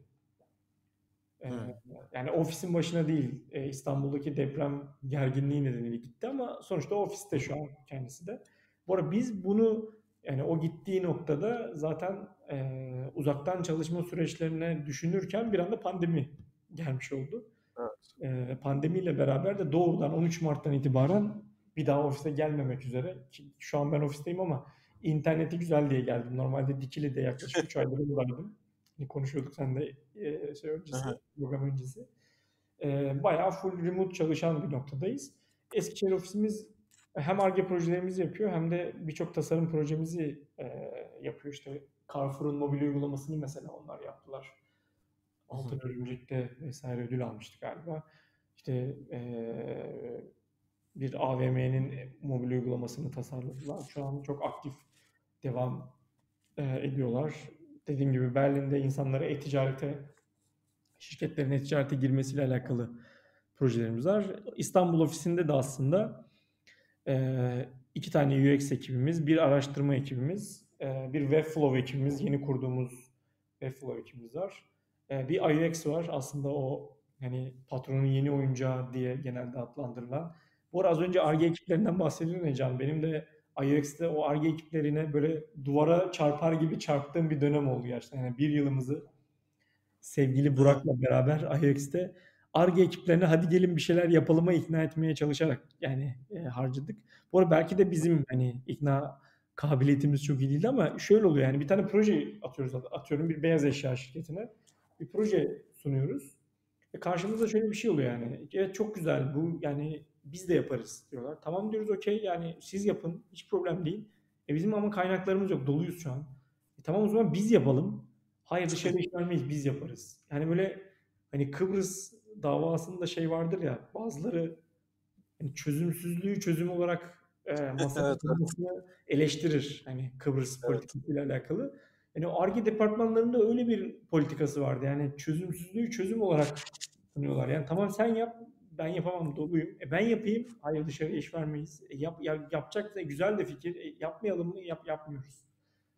E, Hı. yani ofisin başına değil, e, İstanbul'daki deprem gerginliği nedeniyle gitti ama sonuçta ofiste şu an kendisi de. Bu arada biz bunu yani o gittiği noktada zaten e, uzaktan çalışma süreçlerine düşünürken bir anda pandemi gelmiş oldu. Evet. E, pandemiyle beraber de doğrudan on üç Mart'tan itibaren bir daha ofise gelmemek üzere. Ki şu an ben ofisteyim ama interneti güzel diye geldim. Normalde Dikili'de yaklaşık üç aydır buradaydım. Hani konuşuyorduk sen de e, şey Hı öncesi, hı. program öncesi. E, bayağı full remote çalışan bir noktadayız. Eskişehir ofisimiz hem Ar-Ge projelerimizi yapıyor hem de birçok tasarım projemizi e, yapıyor. İşte Carrefour'un mobil uygulamasını mesela onlar yaptılar. Hı Altın hı. Örümcek'te vesaire ödül almıştı galiba. İşte eee, bir A V M'nin mobil uygulamasını tasarladılar. Şu an çok aktif devam eee, ediyorlar. Dediğim gibi Berlin'de insanlara e-ticarete, şirketlerin e-ticarete girmesiyle alakalı projelerimiz var. İstanbul ofisinde de aslında eee, iki tane U X ekibimiz, bir araştırma ekibimiz, eee, bir Webflow ekibimiz, yeni kurduğumuz Webflow ekibimiz var. Eee, bir I U X var aslında o hani patronun yeni oyuncağı diye genelde adlandırılan. Bu arada az önce Ar-Ge ekiplerinden bahsediyordun ya Can. Benim de I U X'te o Ar-Ge ekiplerine böyle duvara çarpar gibi çarptığım bir dönem oldu gerçekten. Yani bir yılımızı sevgili Hı hı. Burak'la beraber I U X'te Ar-Ge ekiplerine hadi gelin bir şeyler yapalım'a ikna etmeye çalışarak yani e, harcadık. Bu arada belki de bizim hani ikna kabiliyetimiz çok iyi değildi ama şöyle oluyor yani bir tane proje atıyoruz atıyorum bir beyaz eşya şirketine bir proje sunuyoruz. E karşımızda şöyle bir şey oluyor yani. Evet çok güzel bu yani biz de yaparız diyorlar. Tamam diyoruz okey yani siz yapın hiç problem değil. E bizim ama kaynaklarımız yok doluyuz şu an. E tamam o zaman biz yapalım. Hayır dışarı iş vermeyiz biz yaparız. Yani böyle hani Kıbrıs davasında şey vardır ya bazıları hani çözümsüzlüğü çözüm olarak e, masada Evet, evet, konusunu eleştirir. Hani Kıbrıs evet. politikasıyla alakalı. Yani o Ar-Ge departmanlarında öyle bir politikası vardı. Yani çözümsüzlüğü çözüm olarak sunuyorlar. Yani tamam sen yap, ben yapamam doluyum. E ben yapayım. Hayır dışarı iş vermeyiz. E yap, ya, yapacak da güzel de fikir. E yapmayalım mı? Yap, yapmıyoruz.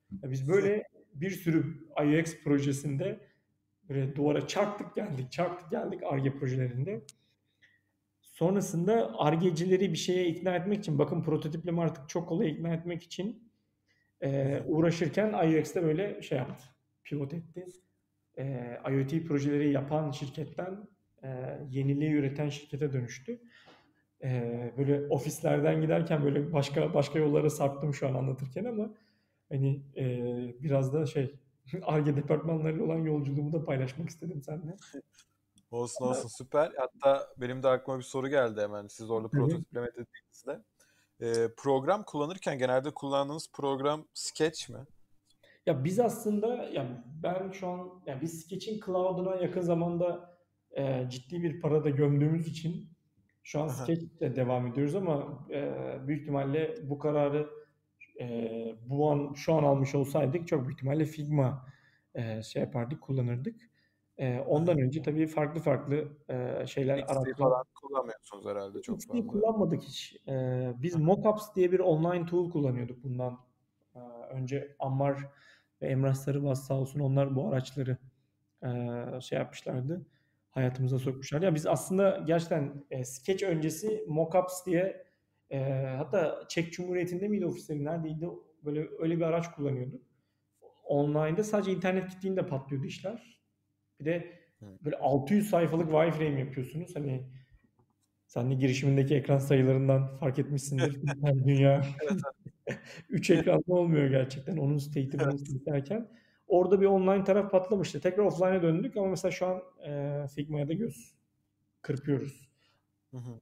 Ya biz böyle bir sürü I U X projesinde böyle duvara çarptık geldik, çarptık geldik Ar-Ge projelerinde. Sonrasında Ar-Ge'cileri bir şeye ikna etmek için, bakın prototipleme artık çok kolay ikna etmek için e, uğraşırken I U X'te böyle şey yaptı, pivot etti. E, IoT projeleri yapan şirketten e, yeniliği üreten şirkete dönüştü. E, böyle ofislerden giderken böyle başka başka yollara sarktım şu an anlatırken ama hani e, biraz da şey Ar-Ge departmanlarıyla olan yolculuğumu da paylaşmak istedim seninle. Olsun olsun, süper. Hatta benim de aklıma bir soru geldi hemen. Siz orada Hı. prototipleme dediğinizde. Ee, program kullanırken genelde kullandığınız program Sketch mi? Ya biz aslında yani ben şu an yani biz Sketch'in cloud'una yakın zamanda e, ciddi bir para da gömdüğümüz için şu an Aha, Sketch'le devam ediyoruz ama e, büyük ihtimalle bu kararı e, bu an şu an almış olsaydık çok büyük ihtimalle Figma e, şey yapardık, kullanırdık. E, ondan aha. önce tabii farklı farklı e, şeyler X D araçlar. falan kullanmıyorsunuz herhalde çok X D fazla. kullanmadık hiç. E, biz Aha, Mockups diye bir online tool kullanıyorduk bundan e, önce. Ammar ve Emrah Sarıbaz sağ olsun onlar bu araçları e, şey yapmışlardı. Hayatımıza sokmuşlar. Ya biz aslında gerçekten e, Sketch öncesi Mockups diye e, hatta Çek Cumhuriyeti'nde miydi ofisleri neredeydi? Böyle öyle bir araç kullanıyorduk. Online'da sadece internet gittiğinde patlıyordu işler. Bir de hı. böyle altı yüz sayfalık wireframe yapıyorsunuz. Hani sen de girişimindeki ekran sayılarından fark etmişsindir. Her dünya Evet, üç ekranda olmuyor gerçekten. Onun state'i bunun evet. state derken. Orada bir online taraf patlamıştı. Tekrar offline'a döndük ama mesela şu an e, Figma'ya da göz kırpıyoruz. Hı hı.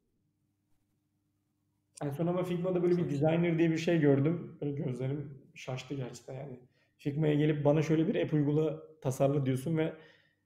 En son ama Figma'da böyle bir Çok iyi. designer diye bir şey gördüm. Böyle gözlerim şaştı gerçekten yani. Figma'ya gelip bana şöyle bir app uygula, tasarla diyorsun ve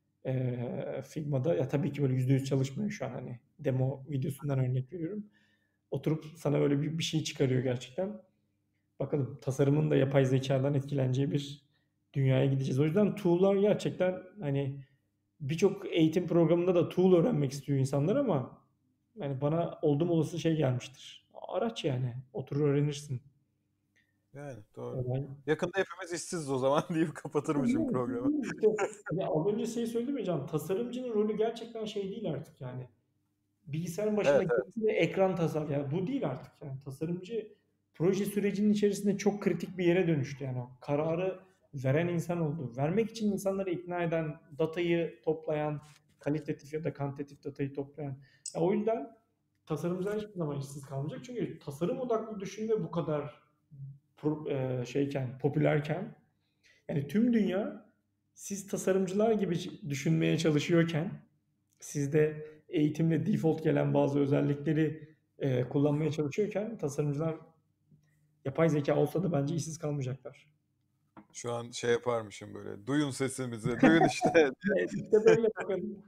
e, Figma'da ya tabii ki böyle yüzde yüz çalışmıyor şu an hani demo videosundan örnek veriyorum. Oturup sana böyle bir, bir şey çıkarıyor gerçekten. Bakalım tasarımın da yapay zekadan etkileneceği bir dünyaya gideceğiz. O yüzden tool'lar gerçekten hani birçok eğitim programında da tool öğrenmek istiyor insanlar ama yani bana oldum olası şey gelmiştir. Araç yani. Oturur öğrenirsin. Yani doğru. Olay. Yakında hepimiz işsiziz o zaman deyip kapatırmışım programı. İşte, hani az önce şey söyledim ya Can, tasarımcının rolü gerçekten şey değil artık yani. Bilgisayarın başında Evet, evet. kesin ve ekran tasar yani bu değil artık yani tasarımcı proje sürecinin içerisinde çok kritik bir yere dönüştü yani o kararı veren insan oldu. Vermek için insanları ikna eden, datayı toplayan, kalitatif ya da kantitatif datayı toplayan. Ya o yüzden tasarımcılar hiçbir zaman işsiz kalmayacak. Çünkü tasarım odaklı düşünme bu kadar pro- e, şeyken, popülerken yani tüm dünya siz tasarımcılar gibi düşünmeye çalışıyorken siz de eğitimle default gelen bazı özellikleri e, kullanmaya çalışıyorken tasarımcılar yapay zeka olsa da bence işsiz kalmayacaklar. Şu an şey yaparmışım böyle. Duyun sesimizi, duyun işte. Evet, işte böyle bakın.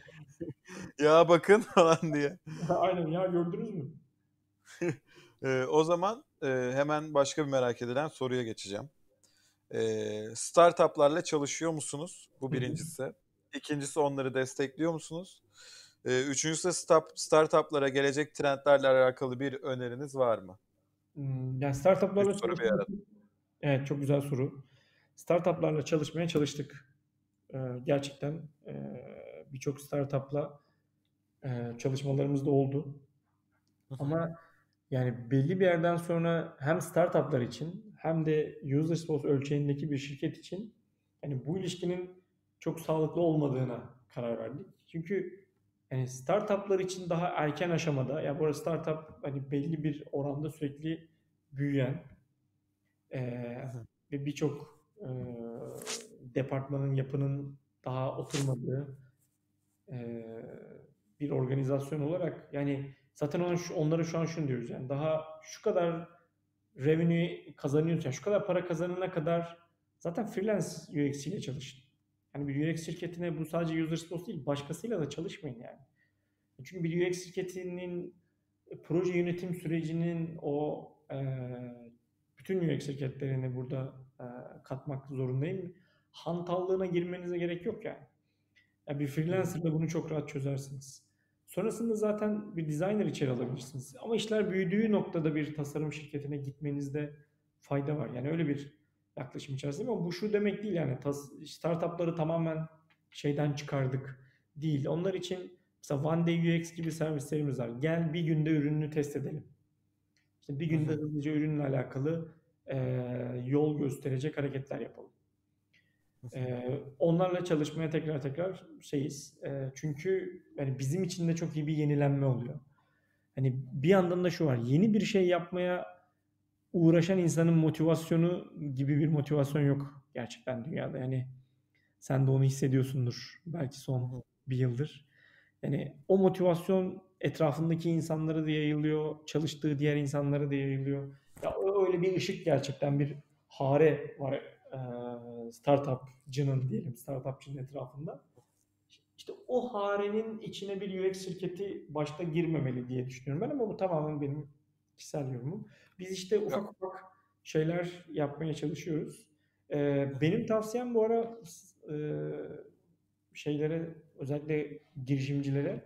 Ya bakın falan diye. Aynen ya gördünüz mü? Ee, o zaman e, hemen başka bir merak edilen soruya geçeceğim. Ee, startuplarla çalışıyor musunuz? Bu Hı hı. birincisi. İkincisi, onları destekliyor musunuz? Ee, üçüncüsü, start, startuplara gelecek trendlerle alakalı bir öneriniz var mı? Hmm, yani Üç startuplarla soru bir çalışmak arada. evet çok güzel soru. Startuplarla çalışmaya çalıştık. Ee, gerçekten e, birçok startupla e, çalışmalarımız da oldu. Hı hı, Ama yani belli bir yerden sonra hem startuplar için hem de user experience ölçeğindeki bir şirket için yani bu ilişkinin çok sağlıklı olmadığına karar verdik. Çünkü yani startuplar için daha erken aşamada ya bu arada startup hani belli bir oranda sürekli büyüyen hı eee, hı, ve birçok eee, departmanın yapının daha oturmadığı eee, bir organizasyon olarak yani zaten ona şu, onlara şu an şunu diyoruz yani daha şu kadar revenue kazanıyorsun yani şu kadar para kazanana kadar zaten freelance U X ile çalışın. Yani bir U X şirketine bu sadece user experience değil başkasıyla da çalışmayın yani. Çünkü bir U X şirketinin proje yönetim sürecinin o eee, bütün U X şirketlerini burada eee, katmak zorundayım. Hantallığına girmenize gerek yok yani. Ya bir hı hı. freelancer'la bunu çok rahat çözersiniz. Sonrasında zaten bir designer içeri alabilirsiniz. Ama işler büyüdüğü noktada bir tasarım şirketine gitmenizde fayda var. Yani öyle bir yaklaşım içerisinde ama bu şu demek değil yani tas- startupları tamamen şeyden çıkardık değil. Onlar için mesela One Day U X gibi servislerimiz var. Gel bir günde ürününü test edelim. İşte bir Hı günde hı. hızlıca ürünle alakalı eee, yol gösterecek hareketler yapalım. Hı hı. Eee, onlarla çalışmaya tekrar tekrar şeyiz. Eee, çünkü yani bizim için de çok iyi bir yenilenme oluyor. Hani bir yandan da şu var. Yeni bir şey yapmaya uğraşan insanın motivasyonu gibi bir motivasyon yok gerçekten dünyada. Yani sen de onu hissediyorsundur belki Hı son hı. bir yıldır. Yani o motivasyon etrafındaki insanlara da yayılıyor, çalıştığı diğer insanlara da yayılıyor. Ya öyle bir ışık gerçekten bir hare var eee startupçının diyelim startupçının etrafında. İşte o harenin içine bir U X şirketi başta girmemeli diye düşünüyorum ben ama bu tamamen benim kişisel yorumum. Biz işte Ya, ufak ufak şeyler yapmaya çalışıyoruz. Ee, hı hı. benim tavsiyem bu ara e, şeylere özellikle girişimcilere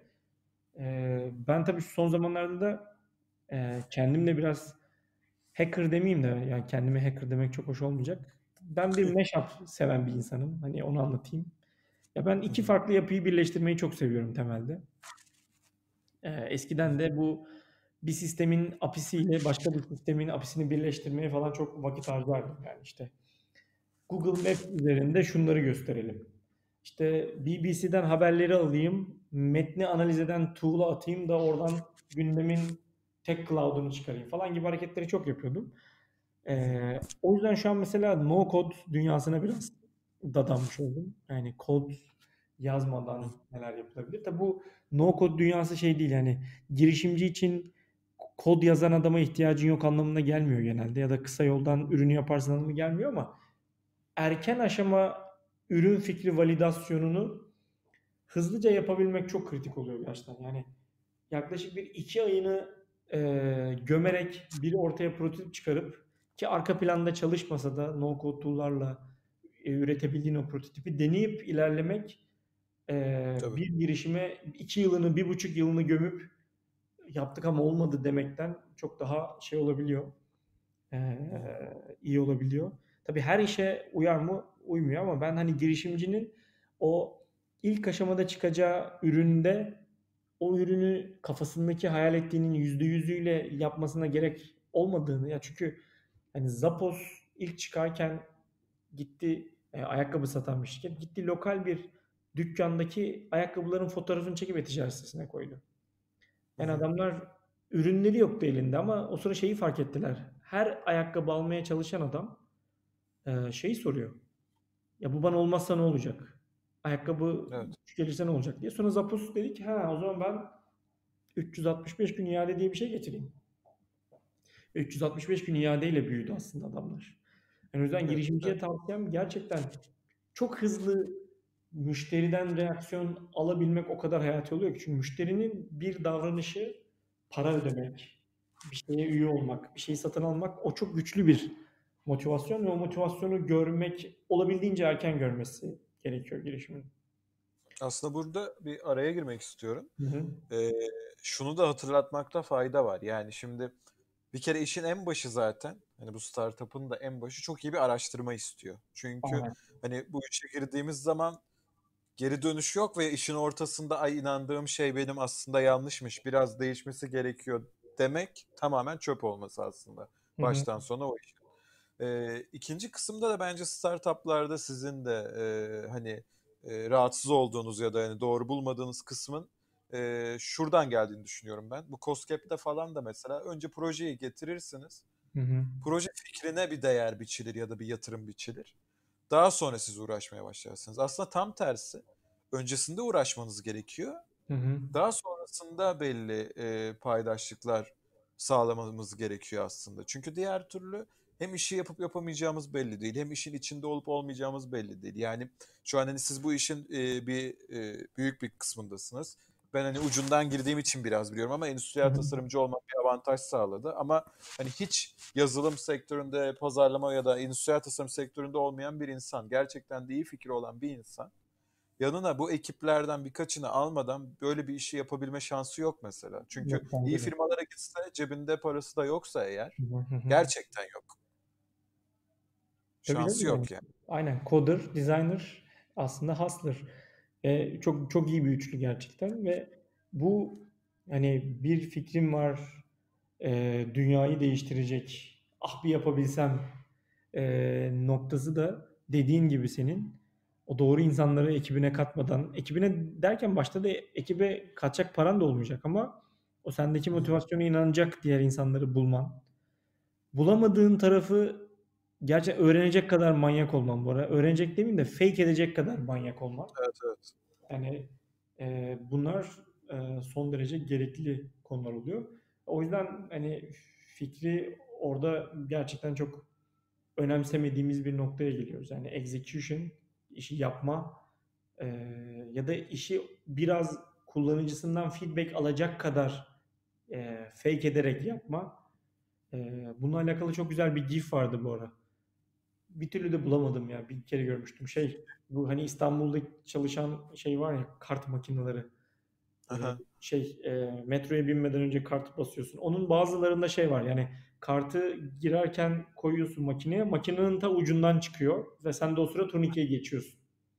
e, ben tabii şu son zamanlarda da e, kendimle biraz hacker demeyeyim de yani kendime hacker demek çok hoş olmayacak. Ben bir mashup seven bir insanım. Hani onu anlatayım. Ya ben Hı iki hı. farklı yapıyı birleştirmeyi çok seviyorum temelde. Ee, Hı eskiden hı. de bu bir sistemin apisiyle başka bir sistemin apisini birleştirmeye falan çok vakit harcardım. Yani işte Google Maps üzerinde şunları gösterelim. İşte B B C'den haberleri alayım, metni analiz eden tool'a atayım da oradan gündemin tek cloud'unu çıkarayım falan gibi hareketleri çok yapıyordum. Hı hı. Ee, o yüzden şu an mesela no code dünyasına biraz dadanmış oldum. Yani kod Hı yazmadan neler yapılabilir. Tabi bu no code dünyası şey değil yani girişimci için kod yazan adama ihtiyacın yok anlamına gelmiyor genelde ya da kısa yoldan ürünü yaparsın anlamına gelmiyor ama erken aşama ürün fikri validasyonunu hızlıca yapabilmek çok kritik oluyor gerçekten. Yani yaklaşık bir iki ayını e, gömerek bir ortaya prototip çıkarıp ki arka planda çalışmasa da no code tool'larla e, üretebildiğin o prototipi deneyip ilerlemek e, Tabii. bir girişime iki yılını, bir buçuk yılını gömüp yaptık ama olmadı demekten çok daha şey olabiliyor. E, Hı hı. iyi olabiliyor. Tabii her işe uyar mı? Uymuyor ama ben hani girişimcinin o ilk aşamada çıkacağı üründe o ürünü kafasındaki hayal ettiğinin yüzde yüzüyle yapmasına gerek olmadığını ya çünkü hani Zappos ilk çıkarken gitti e, ayakkabı satan bir şirket gitti lokal bir dükkandaki ayakkabıların fotoğrafını çekip e-ticaret sitesine koydu. Hı Yani hı. adamlar ürünleri yoktu elinde ama o sıra şeyi fark ettiler. Her ayakkabı almaya çalışan adam e, şeyi soruyor. Ya bu bana olmazsa ne olacak? Ayakkabı Evet. küçük gelirse ne olacak diye. Sonra Zappos dedi ki ha o zaman ben üç yüz altmış beş gün iade diye bir şey getireyim. üç yüz altmış beş gün iadeyle büyüdü aslında adamlar. Yani o yüzden Evet. Evet. girişimciye tavsiyem gerçekten çok hızlı müşteriden reaksiyon alabilmek o kadar hayati oluyor ki. Çünkü müşterinin bir davranışı para ödemek, bir şeye üye olmak, bir şeyi satın almak o çok güçlü bir motivasyon ve o motivasyonu görmek olabildiğince erken görmesi gerekiyor girişimin. Aslında burada bir araya girmek istiyorum. Hı hı. Ee, Şunu da hatırlatmakta fayda var. Yani şimdi bir kere işin en başı zaten hani bu startup'ın da en başı çok iyi bir araştırma istiyor. Çünkü Aynen. hani bu işe girdiğimiz zaman geri dönüş yok ve işin ortasında ay inandığım şey benim aslında yanlışmış, biraz değişmesi gerekiyor demek tamamen çöp olması aslında. Hı hı. Baştan sona o iş. Ee, ikinci kısımda da bence startuplarda sizin de e, hani e, rahatsız olduğunuz ya da hani doğru bulmadığınız kısmın e, şuradan geldiğini düşünüyorum ben. Bu KOSGEB'de falan da mesela önce projeyi getirirsiniz. Hı hı. Proje fikrine bir değer biçilir ya da bir yatırım biçilir. Daha sonra siz uğraşmaya başlarsınız. Aslında tam tersi. Öncesinde uğraşmanız gerekiyor. Hı hı. Daha sonrasında belli e, paydaşlıklar sağlamamız gerekiyor aslında. Çünkü diğer türlü hem işi yapıp yapamayacağımız belli değil, hem işin içinde olup olmayacağımız belli değil. Yani şu an hani siz bu işin e, bir e, büyük bir kısmındasınız. Ben hani ucundan girdiğim için biraz biliyorum ama Hı endüstriyel hı. tasarımcı olmak bir avantaj sağladı. Ama hani hiç yazılım sektöründe, pazarlama ya da endüstriyel tasarım sektöründe olmayan bir insan, gerçekten de iyi fikri olan bir insan yanına bu ekiplerden birkaçını almadan böyle bir işi yapabilme şansı yok mesela. Çünkü Yok iyi bence de. firmalara gitse cebinde parası da yoksa eğer Hı hı. Hı hı. gerçekten yok. Tabii tabii Şansı yani. yok yani. Aynen coder, designer aslında hustler. Eee, çok çok iyi bir üçlü gerçekten ve bu hani bir fikrim var, eee, dünyayı değiştirecek. Ah bir yapabilsem eee, noktası da dediğin gibi senin o doğru insanları ekibine katmadan, ekibine derken başta da ekibe katacak paran da olmayacak ama o sendeki Hı hı. motivasyona inanacak diğer insanları bulman. Bulamadığın tarafı gerçekten öğrenecek kadar manyak olman bu arada. Öğrenecek demeyeyim de fake edecek kadar manyak olman. Evet, evet. Yani e, bunlar e, son derece gerekli konular oluyor. O yüzden hani fikri orada gerçekten çok önemsemediğimiz bir noktaya geliyoruz. Yani execution, işi yapma e, ya da işi biraz kullanıcısından feedback alacak kadar e, fake ederek yapma. E, bununla alakalı çok güzel bir gif vardı bu ara. Bir türlü de bulamadım ya. Bir kere görmüştüm. Şey, bu hani İstanbul'da çalışan şey var ya, kart makineleri. Böyle Aha. şey, e, metroya binmeden önce kart basıyorsun. Onun bazılarında şey var yani, kartı girerken koyuyorsun makineye. Makinenin ta ucundan çıkıyor ve sen de o sıra turnikeye geçiyorsun.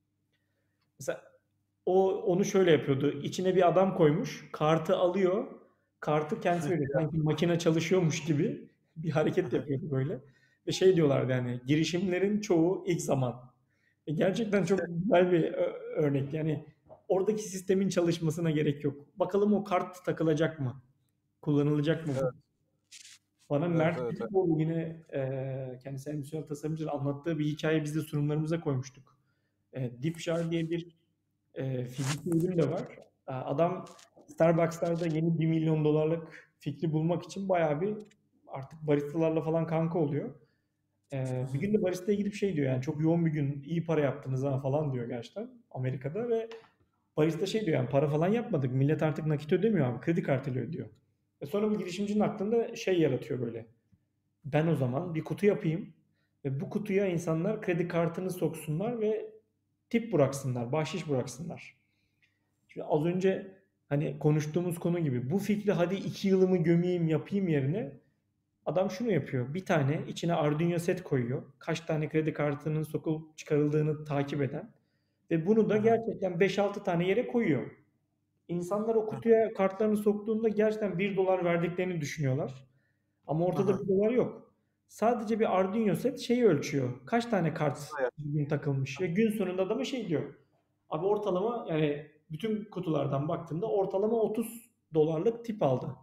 Mesela o onu şöyle yapıyordu. İçine bir adam koymuş. Kartı alıyor. Kartı kendisi veriyor. Sanki makine çalışıyormuş gibi bir hareket yapıyordu böyle. Ve şey diyorlardı yani, girişimlerin çoğu ilk zaman. E gerçekten çok güzel bir ö- örnek. Yani oradaki sistemin çalışmasına gerek yok. Bakalım o kart takılacak mı? Kullanılacak mı bu? Evet, Bana evet, Mert evet, evet. Kütükoğlu yine e, kendisi endüstriyel tasarımcı anlattığı bir hikaye biz de sunumlarımıza koymuştuk. E, Dipjar diye bir e, fiziki ürün de var. E, adam Starbucks'larda yeni bir milyon dolarlık fikri bulmak için bayağı bir artık baristalarla falan kanka oluyor. Hı E, bir hı. gün de baristaya gidip şey diyor yani, çok yoğun bir gün, iyi para yaptınız ha falan diyor gerçekten Amerika'da ve barista şey diyor yani, para falan yapmadık. Millet artık nakit ödemiyor abi. Kredi kartıyla ödüyor. Ve sonra bu girişimcinin aklında şey yaratıyor böyle. Ben o zaman bir kutu yapayım ve bu kutuya insanlar kredi kartını soksunlar ve tip bıraksınlar, bahşiş bıraksınlar. Şimdi az önce hani konuştuğumuz konu gibi bu fikri hadi iki yılımı gömeyim yapayım yerine adam şunu yapıyor. Bir tane içine Arduino set koyuyor. Kaç tane kredi kartının sokulup çıkarıldığını takip eden ve bunu da Aha. gerçekten beş altı tane yere koyuyor. İnsanlar o Aha. kutuya kartlarını soktuğunda gerçekten bir dolar verdiklerini düşünüyorlar. Ama ortada Aha. bir dolar yok. Sadece bir Arduino set şeyi ölçüyor. Kaç tane kart Evet. bugün takılmış ve gün sonunda adama şey diyor. Abi ortalama yani bütün kutulardan baktığımda ortalama otuz dolarlık tip aldı.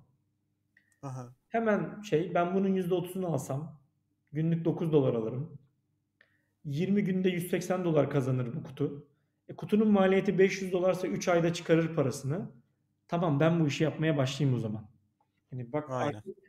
Aha. Hemen şey, ben bunun yüzde otuzunu alsam günlük dokuz dolar alırım. yirmi günde yüz seksen dolar kazanır bu kutu. E, kutunun maliyeti beş yüz dolarsa üç ayda çıkarır parasını. Tamam, ben bu işi yapmaya başlayayım o zaman. Yani bak Aynen. artık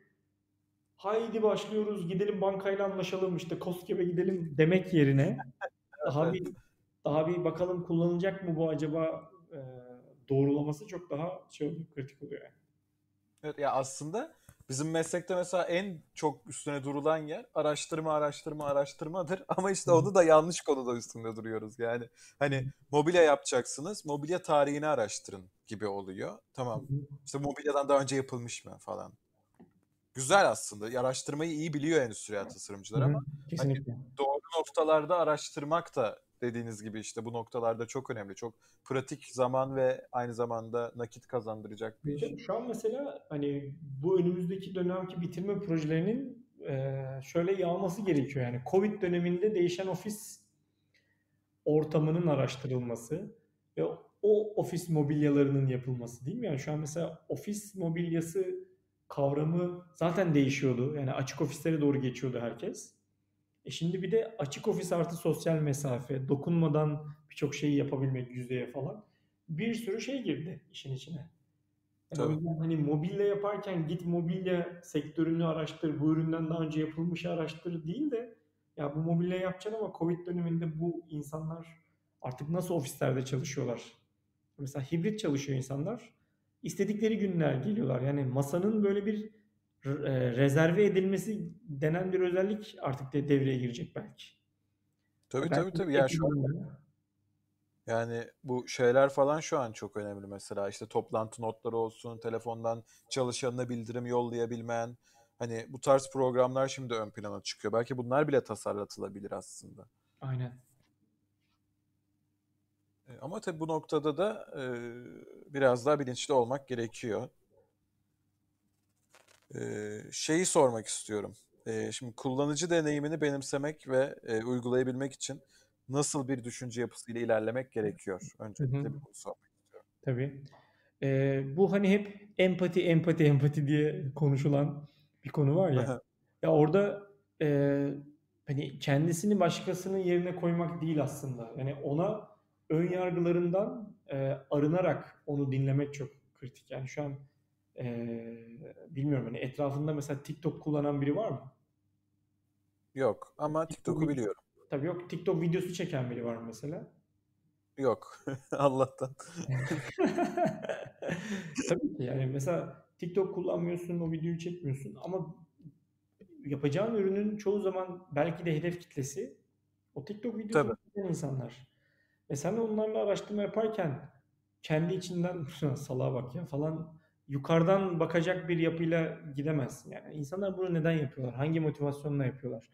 haydi başlıyoruz, gidelim bankayla anlaşalım, işte KOSGEB'e gidelim demek yerine Evet, daha evet. bir daha bir bakalım kullanılacak mı bu acaba, e, doğrulaması çok daha şey oluyor, kritik oluyor yani. Evet, ya aslında bizim meslekte mesela en çok üstüne durulan yer araştırma, araştırma, araştırmadır. Ama Hı işte hı. onu da yanlış konuda üstünde duruyoruz. Yani Hı hani mobilya yapacaksınız, mobilya tarihini araştırın gibi oluyor. Tamam. hı. İşte mobilyadan daha önce yapılmış mı falan. Güzel aslında. Araştırmayı iyi biliyor endüstriyel Hı tasarımcılar hı. ama hani Kesinlikle. doğru noktalarda araştırmak da dediğiniz gibi işte bu noktalarda çok önemli. Çok pratik zaman ve aynı zamanda nakit kazandıracak bir Bir iş. de şu an mesela hani bu önümüzdeki dönemki bitirme projelerinin e, şöyle yağması gerekiyor yani. Covid döneminde değişen ofis ortamının araştırılması ve o ofis mobilyalarının yapılması değil mi? Yani şu an mesela ofis mobilyası kavramı zaten değişiyordu. Yani açık ofislere doğru geçiyordu herkes. E şimdi bir de açık ofis artı sosyal mesafe, dokunmadan birçok şeyi yapabilmek yüzdeye falan. Bir sürü şey girdi işin içine. Yani o Tabii. yüzden hani mobilya yaparken git mobilya sektörünü araştır, bu üründen daha önce yapılmışı araştır değil de ya bu mobilya yapacaksın ama Covid döneminde bu insanlar artık nasıl ofislerde çalışıyorlar? Mesela hibrit çalışıyor insanlar. İstedikleri günler geliyorlar. Yani masanın böyle bir e, rezerve edilmesi denen bir özellik artık de devreye girecek belki. Tabii, Ya tabii, belki de tabii. Ya şu ekonomide. Yani bu şeyler falan şu an çok önemli mesela işte toplantı notları olsun, telefondan çalışanına bildirim yollayabilmen, Hani bu tarz programlar şimdi ön plana çıkıyor. Belki bunlar bile tasarlatılabilir aslında. Aynen. E, Ama tabii bu noktada da e, biraz daha bilinçli olmak gerekiyor. E, şeyi sormak istiyorum. E, şimdi kullanıcı deneyimini benimsemek ve e, uygulayabilmek için nasıl bir düşünce yapısıyla ilerlemek gerekiyor? Hı hı. Öncelikle bir bunu sormak istiyorum. Tabii. Ee, bu hani hep empati, empati, empati diye konuşulan bir konu var ya. Ya orada e, hani kendisini başkasının yerine koymak değil aslında. Yani ona ön yargılarından e, arınarak onu dinlemek çok kritik. Yani şu an e, bilmiyorum hani etrafında mesela TikTok kullanan biri var mı? Yok ama TikTok TikTok'u vid- biliyorum. tabii yok. TikTok videosu çeken biri var mı mesela? Yok. Allah'tan. Tabii ki yani mesela TikTok kullanmıyorsun, o videoyu çekmiyorsun ama yapacağın ürünün çoğu zaman belki de hedef kitlesi o TikTok Tabii. videosunu çeken insanlar. Ve sen de onlarla araştırma yaparken kendi içinden salağa bak ya falan yukarıdan bakacak bir yapıyla gidemezsin. Yani insanlar bunu neden yapıyorlar? Hangi motivasyonla yapıyorlar?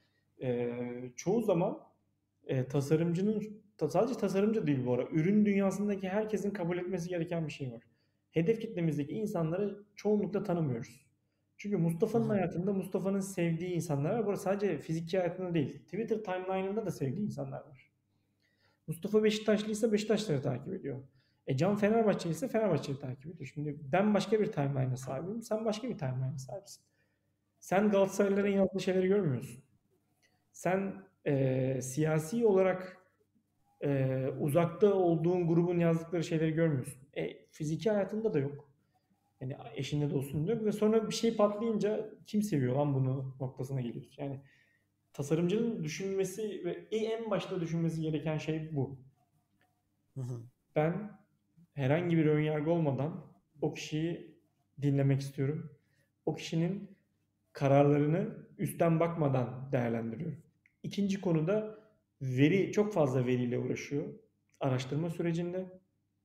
Ee, çoğu zaman e, tasarımcının ta- sadece tasarımcı değil bu arada. Ürün dünyasındaki herkesin kabul etmesi gereken bir şey var. Hedef kitlemizdeki insanları çoğunlukla tanımıyoruz. Çünkü Hı Mustafa'nın hı. hayatında Mustafa'nın sevdiği insanlar var. Bu arada sadece fiziki hayatında değil. Twitter timeline'ında da sevdiği insanlar var. Mustafa Beşiktaşlıysa Beşiktaşları takip ediyor. E Can Fenerbahçeli ise Fenerbahçe'yi takip ediyor. Şimdi ben başka bir timeline'a sahibim. Sen başka bir timeline'a sahipsin. Sen Galatasaraylıların yazdığı şeyleri görmüyorsun. Sen e, siyasi olarak e, uzakta olduğun grubun yazdıkları şeyleri görmüyorsun. E, fiziki hayatında da yok. Yani eşinde dostunda yok ve sonra bir şey patlayınca kim seviyor lan bunu noktasına geliyorsun. Yani tasarımcının düşünmesi ve en başta düşünmesi gereken şey bu. Hı hı. Ben herhangi bir önyargı olmadan o kişiyi dinlemek istiyorum. O kişinin kararlarını üstten bakmadan değerlendiriyorum. İkinci konuda veri çok fazla veriyle uğraşıyor araştırma sürecinde.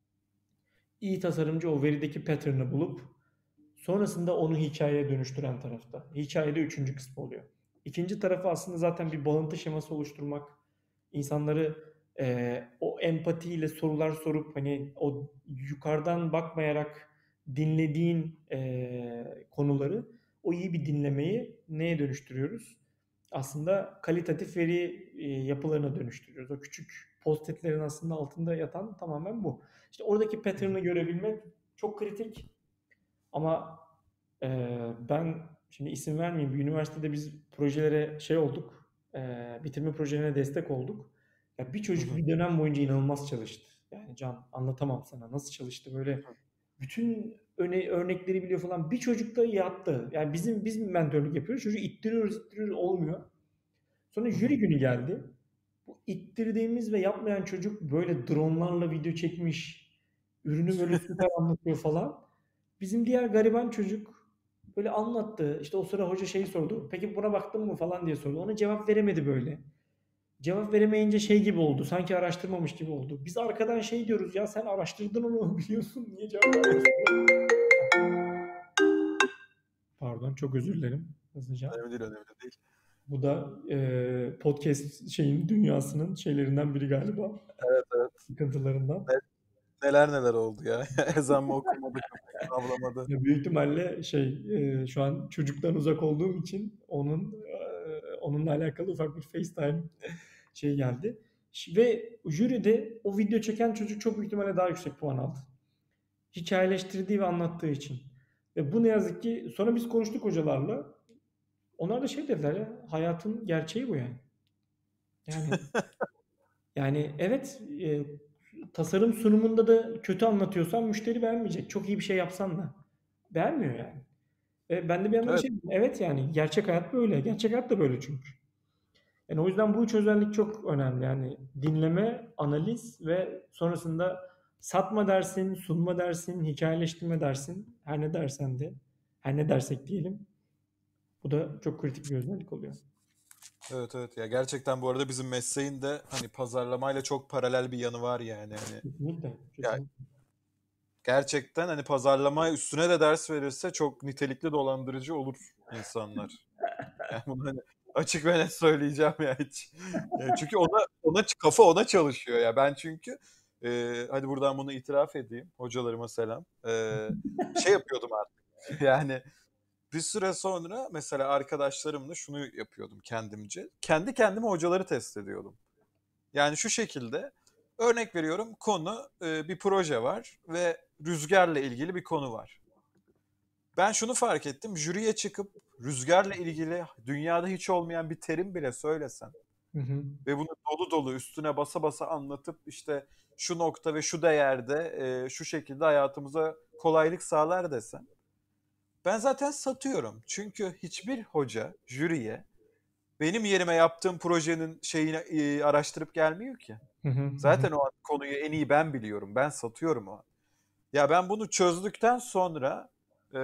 İyi tasarımcı o verideki pattern'ı bulup sonrasında onu hikayeye dönüştüren tarafta. Hikayede üçüncü kısmı oluyor. İkinci tarafı aslında zaten bir bağıntı şeması oluşturmak. İnsanları e, o empatiyle sorular sorup hani o yukarıdan bakmayarak dinlediğin e, konuları o iyi bir dinlemeyi neye dönüştürüyoruz? Aslında kalitatif veri e, yapılarına dönüştürüyoruz. O küçük post-itlerin aslında altında yatan tamamen bu. İşte oradaki Hı hı. pattern'ı görebilmek çok kritik. Ama eee, ben şimdi isim vermeyeyim. Bir üniversitede biz projelere şey olduk. eee, bitirme projelerine destek olduk. Ya bir Hı çocuk hı. bir dönem boyunca inanılmaz çalıştı. Yani Can anlatamam sana nasıl çalıştı böyle bütün öne, örnekleri biliyor falan. Bir çocuk da yattı. Yani bizim biz mentörlük yapıyoruz. Çocuğu ittiriyoruz, ittiriyoruz olmuyor. Sonra Hı jüri hı. günü geldi. Bu ittirdiğimiz ve yapmayan çocuk böyle dronlarla video çekmiş. Ürünü böyle süper anlatıyor falan. Bizim diğer gariban çocuk böyle anlattı. İşte o sıra hoca şeyi sordu. Peki buna baktın mı falan diye sordu. Ona cevap veremedi böyle. Cevap veremeyince şey gibi oldu. Sanki araştırmamış gibi oldu. Biz arkadan şey diyoruz ya sen araştırdın onu biliyorsun. Niye cevap vermiyorsun? Pardon çok özür dilerim. Hızlıca. Önemli değil, önemli değil. Bu da e, podcast şeyin dünyasının şeylerinden biri galiba. Evet, evet. Sıkıntılarından. Ne- neler neler oldu ya. Ezan mı okunmadı, köpek mi avlamadı. Ya büyük ihtimalle şey e, şu an çocuktan uzak olduğum için onun e, onunla alakalı ufak bir FaceTime şey geldi. Ş- Ve jüride o video çeken çocuk çok büyük ihtimalle daha yüksek puan aldı. Hikayeleştirdiği ve anlattığı için. Ve bu ne yazık ki sonra biz konuştuk hocalarla. Onlar da şey dediler ya hayatın gerçeği bu yani. Yani yani evet e, tasarım sunumunda da kötü anlatıyorsan müşteri beğenmeyecek. Çok iyi bir şey yapsan da beğenmiyor yani. Ve ben de bir yandan Evet. şey evet yani gerçek hayat böyle. Gerçek hayat da böyle çünkü. Yani o yüzden bu üç özellik çok önemli. Yani dinleme, analiz ve sonrasında satma dersin, sunma dersin, hikayeleştirme dersin. Her ne dersen de, her ne dersek diyelim. Bu da çok kritik bir özellik oluyor. Evet, evet. Ya gerçekten bu arada bizim mesleğin de hani pazarlamayla çok paralel bir yanı var yani. Hani Kesinlikle, ya kesinlikle. Gerçekten hani pazarlama üstüne de ders verirse çok nitelikli dolandırıcı olur insanlar. Yani bunu hani açık ve net söyleyeceğim ya hiç. Yani çünkü ona ona kafa ona çalışıyor ya. Ben çünkü e, hadi buradan bunu itiraf edeyim. Hocalarıma selam. E, şey yapıyordum artık. Yani bir süre sonra mesela arkadaşlarımla şunu yapıyordum kendimce. Kendi kendime hocaları test ediyordum. Yani şu şekilde örnek veriyorum, konu e, bir proje var ve rüzgarla ilgili bir konu var. Ben şunu fark ettim. Jüriye çıkıp rüzgarla ilgili dünyada hiç olmayan bir terim bile söylesen Hı hı. ve bunu dolu dolu üstüne basa basa anlatıp işte şu nokta ve şu değerde e, şu şekilde hayatımıza kolaylık sağlar desen, ben zaten satıyorum. Çünkü hiçbir hoca jüriye benim yerime yaptığım projenin şeyini e, araştırıp gelmiyor ki. Hı hı. Hı hı. Zaten o an konuyu en iyi ben biliyorum. Ben satıyorum o an. Ya ben bunu çözdükten sonra e,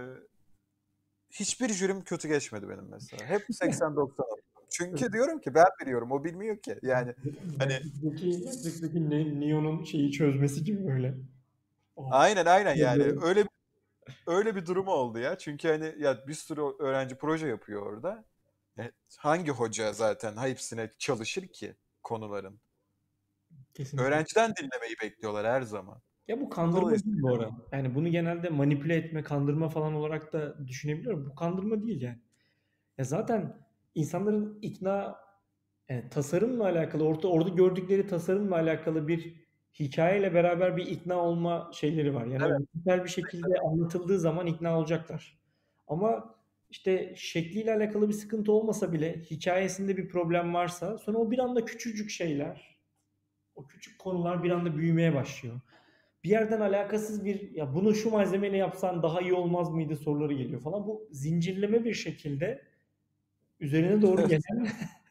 hiçbir jürim kötü geçmedi benim mesela. Hep seksen doksan aldım. Çünkü diyorum ki ben biliyorum, o bilmiyor ki. Yani hani Matrix'teki, Matrix'teki Ne- Neo'nun şeyi çözmesi gibi böyle. O. aynen aynen yani Böyle. öyle öyle bir durum oldu ya. Çünkü hani ya bir sürü öğrenci proje yapıyor orada. E, hangi hoca zaten hepsine çalışır ki konuların? Kesinlikle. Öğrenciden dinlemeyi bekliyorlar her zaman. Ya bu kandırma değil bu Dolayısıyla arada. Yani bunu genelde manipüle etme, kandırma falan olarak da düşünebiliyorum. Bu kandırma değil yani. Ya zaten insanların ikna, yani tasarımla alakalı, orada orada gördükleri tasarımla alakalı bir hikayeyle beraber bir ikna olma şeyleri var. Yani o evet. güzel bir şekilde anlatıldığı zaman ikna olacaklar. Ama işte şekliyle alakalı bir sıkıntı olmasa bile hikayesinde bir problem varsa sonra o bir anda küçücük şeyler, o küçük konular bir anda büyümeye başlıyor. Bir yerden alakasız bir, ya bunu şu malzemeyle yapsan daha iyi olmaz mıydı soruları geliyor falan. Bu zincirleme bir şekilde üzerine doğru gelen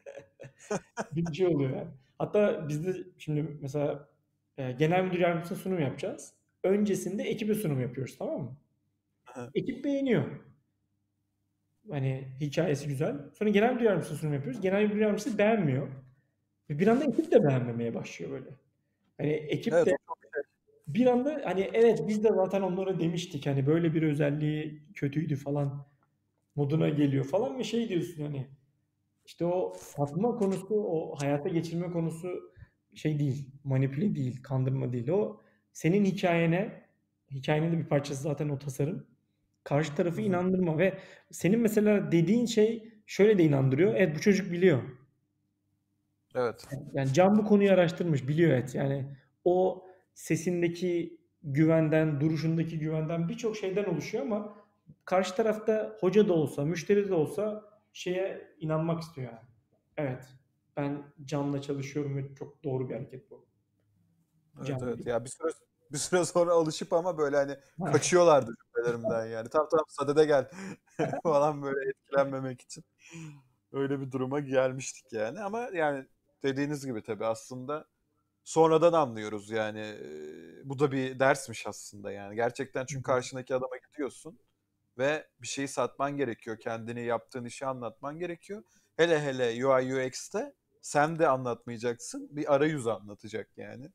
bir şey oluyor yani. Hatta biz de şimdi mesela e, genel müdür yardımcısına sunum yapacağız. Öncesinde ekibe sunum yapıyoruz, tamam mı? Ekip beğeniyor. Hani hikayesi güzel. Sonra genel müdür yardımcısına sunum yapıyoruz. Genel müdür yardımcısı beğenmiyor. Ve bir anda ekip de beğenmemeye başlıyor böyle. Hani ekip Evet de o çok şey. bir anda hani evet biz de zaten onlara demiştik hani böyle bir özelliği kötüydü falan moduna geliyor falan ve şey diyorsun hani işte o satma konusu, o hayata geçirme konusu şey değil, manipüle değil, kandırma değil. O senin hikayene, hikayenin de bir parçası zaten o tasarım. Karşı Hı tarafı hı. inandırma ve senin mesela dediğin şey şöyle de inandırıyor. Evet bu çocuk biliyor. Evet. Yani Can bu konuyu araştırmış, biliyor evet. Yani o sesindeki güvenden, duruşundaki güvenden birçok şeyden oluşuyor ama karşı tarafta hoca da olsa, müşteri de olsa şeye inanmak istiyor yani. Evet, ben Can'la çalışıyorum ve çok doğru bir hareket bu. Evet Can evet. biliyor. Ya bir süre bir süre sonra alışıp ama böyle hani Ha, kaçıyorlardı cümlelerimden yani. Tamam tamam sadede gel falan, böyle etkilenmemek için. Öyle bir duruma gelmiştik yani. Ama yani dediğiniz gibi tabii aslında sonradan anlıyoruz yani. Ee, Bu da bir dersmiş aslında yani. Gerçekten, çünkü karşındaki adama gidiyorsun ve bir şeyi satman gerekiyor. Kendini, yaptığın işi anlatman gerekiyor. Hele hele U I U X'te sen de anlatmayacaksın. Bir arayüz anlatacak yani.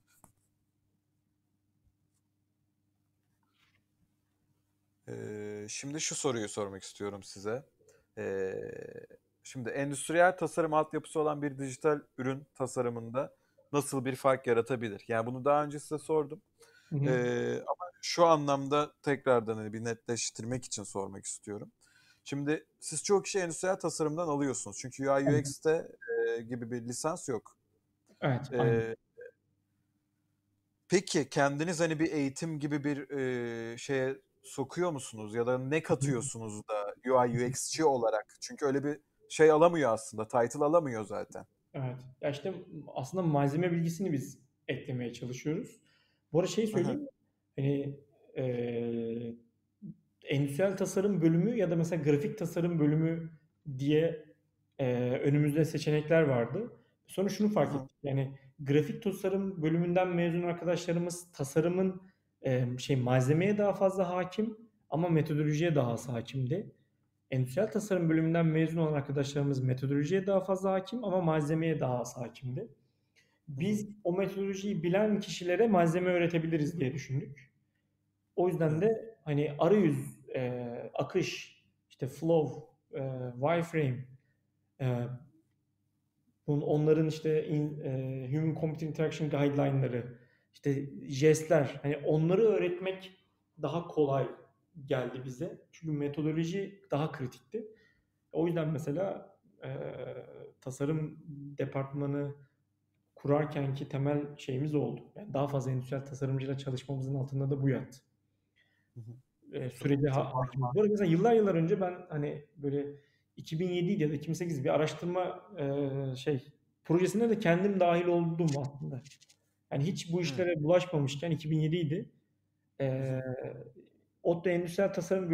Ee, şimdi şu soruyu sormak istiyorum size. Ee, Şimdi endüstriyel tasarım altyapısı olan bir dijital ürün tasarımında nasıl bir fark yaratabilir? Yani bunu daha önce size sordum. hı hı, Ee, ama şu anlamda tekrardan hani bir netleştirmek için sormak istiyorum. Şimdi siz çoğu kişi endüstriyel tasarımdan alıyorsunuz. Çünkü U I evet, U X'te e, gibi bir lisans yok. evet, aynen. Ee, Peki kendiniz hani bir eğitim gibi bir e, şeye sokuyor musunuz ya da ne katıyorsunuz da U I U X'çi olarak? Çünkü öyle bir şey alamıyor aslında, title alamıyor zaten. Evet. Ya işte aslında malzeme bilgisini biz eklemeye çalışıyoruz. Bu arada şey Hı hı, söyleyeyim. Hani eee endüstriyel tasarım bölümü ya da mesela grafik tasarım bölümü diye eee, önümüzde seçenekler vardı. Sonra şunu hı fark hı, ettik. Yani grafik tasarım bölümünden mezun arkadaşlarımız tasarımın eee, şey malzemeye daha fazla hakim ama metodolojiye daha az hakimdi. Endüstriyel tasarım bölümünden mezun olan arkadaşlarımız metodolojiye daha fazla hakim ama malzemeye daha az hakimdi. hı hı, Biz o metodolojiyi bilen kişilere malzeme öğretebiliriz diye düşündük. O yüzden Evet. de hani arayüz, e, akış, işte flow, e, wireframe, e, bun- onların işte in- e, Human Computer Interaction Guideline'ları, işte jestler, hani onları öğretmek daha kolay geldi bize. Çünkü metodoloji daha kritikti. O yüzden mesela e, tasarım departmanı kurarkenki temel şeyimiz oldu. Yani daha fazla endüstriyel tasarımcıyla çalışmamızın altında da bu yattı. Hı hı. E, Çok sürece çok ha- hakim. Bu arada mesela yıllar yıllar önce ben hani böyle iki bin yedi ya da iki bin sekiz bir araştırma e, şey projesine de kendim dahil oldum aslında. Yani hiç bu Hı işlere bulaşmamışken iki bin yedi idi. hı. E, Hı. ODTÜ Endüstriyel Tasarım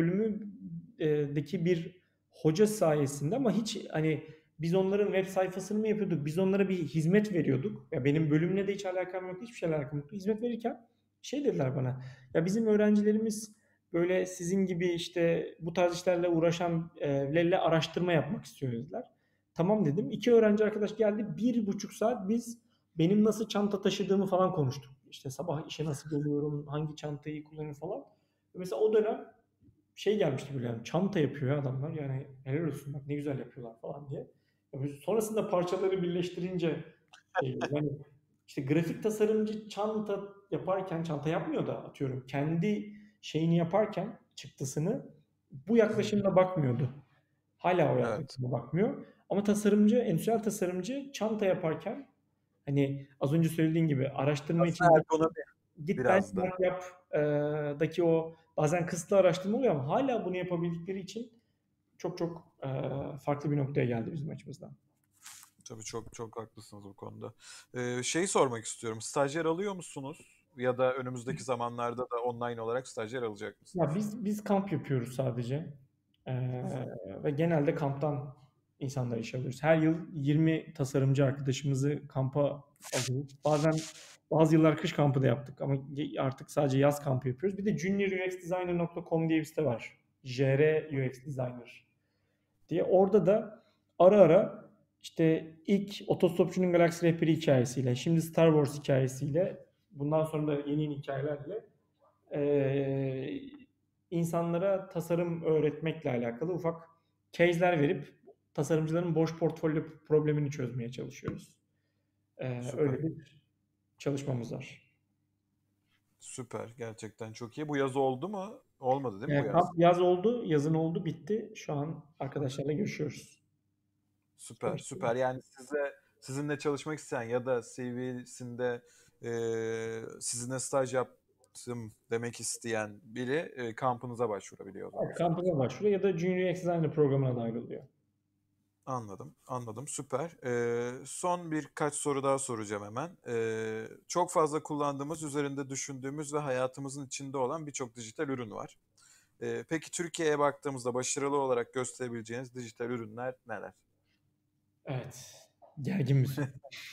bölümündeki bir hoca sayesinde, ama hiç hani biz onların web sayfasını mı yapıyorduk? Biz onlara bir hizmet veriyorduk. Ya benim bölümle de hiç alakam yoktu. Hiçbir şeyle alakam yoktu. Hizmet verirken şey dediler bana. Ya bizim öğrencilerimiz böyle sizin gibi işte bu tarz işlerle uğraşanlerle araştırma yapmak istiyor dediler. Tamam dedim. İki öğrenci arkadaş geldi. Bir buçuk saat biz benim nasıl çanta taşıdığımı falan konuştuk. İşte sabah işe nasıl geliyorum, hangi çantayı kullanıyorum falan. Mesela o dönem şey gelmişti böyle, yani çanta yapıyor ya adamlar, yani helal olsun bak ne güzel yapıyorlar falan diye. Ya biz sonrasında parçaları birleştirince şey, yani işte grafik tasarımcı çanta yaparken çanta yapmıyor da atıyorum kendi şeyini yaparken çıktısını bu Hı hı. yaklaşımla bakmıyordu. Hala o Evet. yaklaşımla bakmıyor. Ama tasarımcı, endüstriyel tasarımcı çanta yaparken hani az önce söylediğin gibi araştırma için Aslında git, ergonomi git biraz da. benchmark yap e, daki o bazen kısıtlı araştırma oluyor ama hala bunu yapabildikleri için çok çok e, farklı bir noktaya geldi bizim açımızdan. Tabii çok çok haklısınız bu konuda. Ee, şeyi sormak istiyorum. Stajyer alıyor musunuz? Ya da önümüzdeki zamanlarda da online olarak stajyer alacak Ya mısınız? biz biz kamp yapıyoruz sadece. E, Hı hı. ve genelde kamptan insanlar işe alıyoruz. Her yıl yirmi tasarımcı arkadaşımızı kampa alıyoruz. Bazen bazı yıllar kış kampı da yaptık ama artık sadece yaz kampı yapıyoruz. Bir de junior u x designer nokta com diye bir site var. J R U X Designer diye. Orada da ara ara işte ilk Otostopçunun Galaksi Rehberi hikayesiyle, şimdi Star Wars hikayesiyle, bundan sonra da yeni yeni hikayelerle eee, insanlara tasarım öğretmekle alakalı ufak case'ler verip tasarımcıların boş portfolyo problemini çözmeye çalışıyoruz. Eee, Süper. öyle bir çalışmamız var. Süper. Gerçekten çok iyi. Bu yaz oldu mu? Olmadı değil mi bu Yani yaz? kamp yaz oldu, yazın oldu, bitti. Şu an arkadaşlarla görüşüyoruz. Süper, süper. Yani size sizinle çalışmak isteyen ya da C V'sinde e, sizinle staj yaptım demek isteyen biri e, kampınıza başvurabiliyor o zaman Evet, sadece. kampüse başvuruyor ya da Junior X Designer programına dahil oluyor. Anladım, anladım. Süper. E, son birkaç soru daha soracağım hemen. E, çok fazla kullandığımız, üzerinde düşündüğümüz ve hayatımızın içinde olan birçok dijital ürün var. E, peki Türkiye'ye baktığımızda başarılı olarak gösterebileceğiniz dijital ürünler neler? Evet. Gergin bir soru.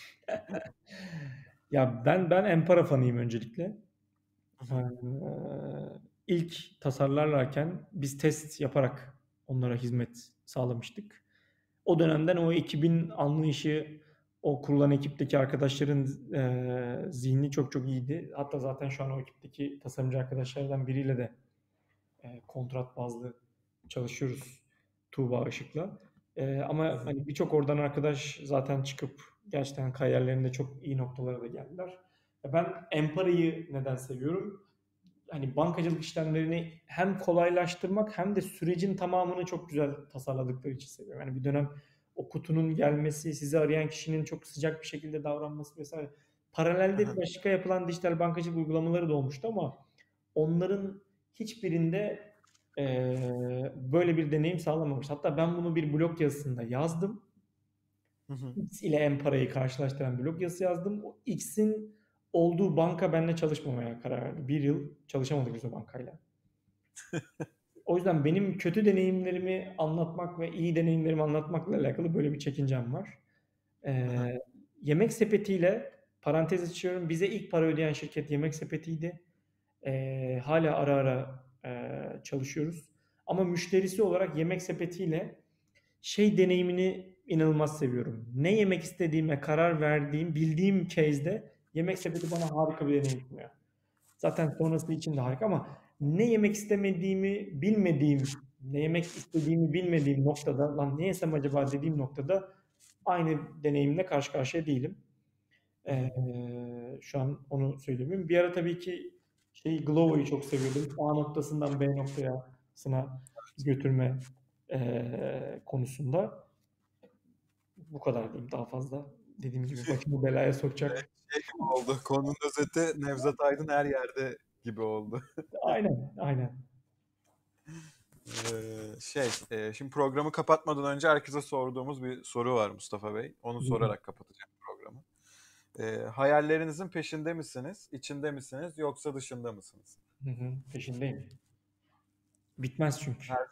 Ya ben ben Empara fanıyım öncelikle. Hı Ee, hı, ilk tasarlarlarken biz test yaparak onlara hizmet sağlamıştık. O dönemden o ekibin anlayışı, o kurulan ekipteki arkadaşların e, zihni çok çok iyiydi. Hatta zaten şu an o ekipteki tasarımcı arkadaşlardan biriyle de e, kontrat bazlı çalışıyoruz, Tuğba Işık'la. E, hı ama hı, hani birçok oradan arkadaş zaten çıkıp gerçekten kariyerlerinde çok iyi noktalara da geldiler. E, Ben Empara'yı neden seviyorum? Hani bankacılık işlemlerini hem kolaylaştırmak hem de sürecin tamamını çok güzel tasarladıkları için seviyorum. Yani bir dönem o kutunun gelmesi, sizi arayan kişinin çok sıcak bir şekilde davranması vesaire. hı Paralelde hı, başka yapılan dijital bankacılık uygulamaları da olmuştu ama onların hiçbirinde eee, böyle bir deneyim sağlamamış. Hatta ben bunu bir blog yazısında yazdım. hı hı. X ile M-Para'yı karşılaştıran blog yazısı yazdım. O X'in olduğu banka benimle çalışmamaya karar verdi. Bir yıl çalışamadık biz o bankayla. O yüzden benim kötü deneyimlerimi anlatmak ve iyi deneyimlerimi anlatmakla alakalı böyle bir çekincem var. Hı hı. Ee, Yemek Sepeti'yle parantez açıyorum. Bize ilk para ödeyen şirket Yemek Sepeti'ydi. Ee, hala ara ara e, çalışıyoruz. Ama müşterisi olarak Yemek Sepeti'yle şey deneyimini inanılmaz seviyorum. Ne yemek istediğime karar verdiğim, bildiğim case'de Yemek Sepeti bana harika bir deneyim sunuyor. Zaten sonrası için de harika ama ne yemek istemediğimi bilmediğim, ne yemek istediğimi bilmediğim noktada, lan ne yesem acaba dediğim noktada aynı deneyimle karşı karşıya değilim. Hı hı. Ee, şu an onu söyleyeyim. Bir ara tabii ki şey Glovo'yu çok seviyordum. A noktasından B noktasına götürme ee, konusunda. Bu kadar diyeyim, daha fazla. Dediğim gibi başımı belaya sokacak. Şey gibi oldu. Konunun özeti Nevzat Aydın her yerde gibi oldu. Aynen, aynen. Ee, şey, e, şimdi programı kapatmadan önce herkese sorduğumuz bir soru var Mustafa Bey. Onu Hı hı, sorarak kapatacağım programı. Ee, hayallerinizin peşinde misiniz, içinde misiniz, yoksa dışında mısınız? hı hı, peşindeyim. Bitmez çünkü. Her,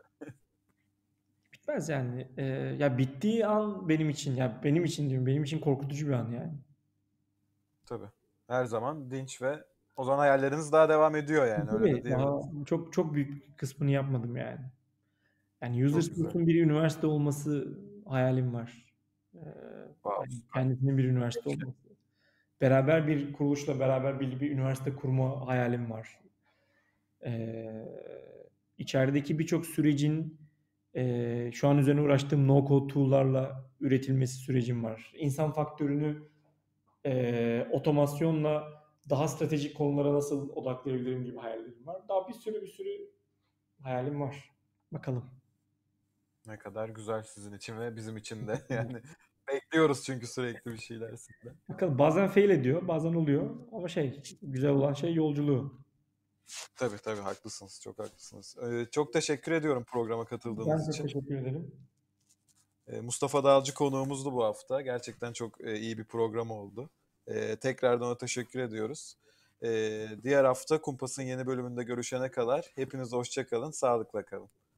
Bitmez yani. Ee, ya bittiği an benim için, ya benim için diyorum, benim için korkutucu bir an yani. tabii. Her zaman dinç ve o zaman hayalleriniz daha devam ediyor yani öyle de Tabii daha diyebiliriz. çok çok büyük kısmını yapmadım yani. Yani User Çok güzel. Space'in bir üniversite olması hayalim var. Ee, Wow, yani süper. kendisinin bir üniversite olması. Beraber bir kuruluşla beraber bir, bir üniversite kurma hayalim var. Ee, içerideki birçok sürecin e, şu an üzerine uğraştığım no-code tool'larla üretilmesi sürecim var. İnsan faktörünü e, otomasyonla daha stratejik konulara nasıl odaklayabilirim gibi hayallerim var. Daha bir sürü bir sürü hayalim var. Bakalım. Ne kadar güzel sizin için ve bizim için de. Yani bekliyoruz çünkü sürekli bir şeyler sizden. Bakalım, bazen fail ediyor, bazen oluyor. Ama şey, güzel olan şey yolculuğu. Tabii tabii haklısınız. Çok haklısınız. Ee, çok teşekkür ediyorum programa Ben katıldığınız çok için. teşekkür ederim. Ee, Mustafa Dağcı konuğumuzdu bu hafta. Gerçekten çok e, iyi bir program oldu. Ee, tekrardan ona teşekkür ediyoruz. Ee, diğer hafta Kumpas'ın yeni bölümünde görüşene kadar hepiniz hoşça kalın, sağlıkla kalın.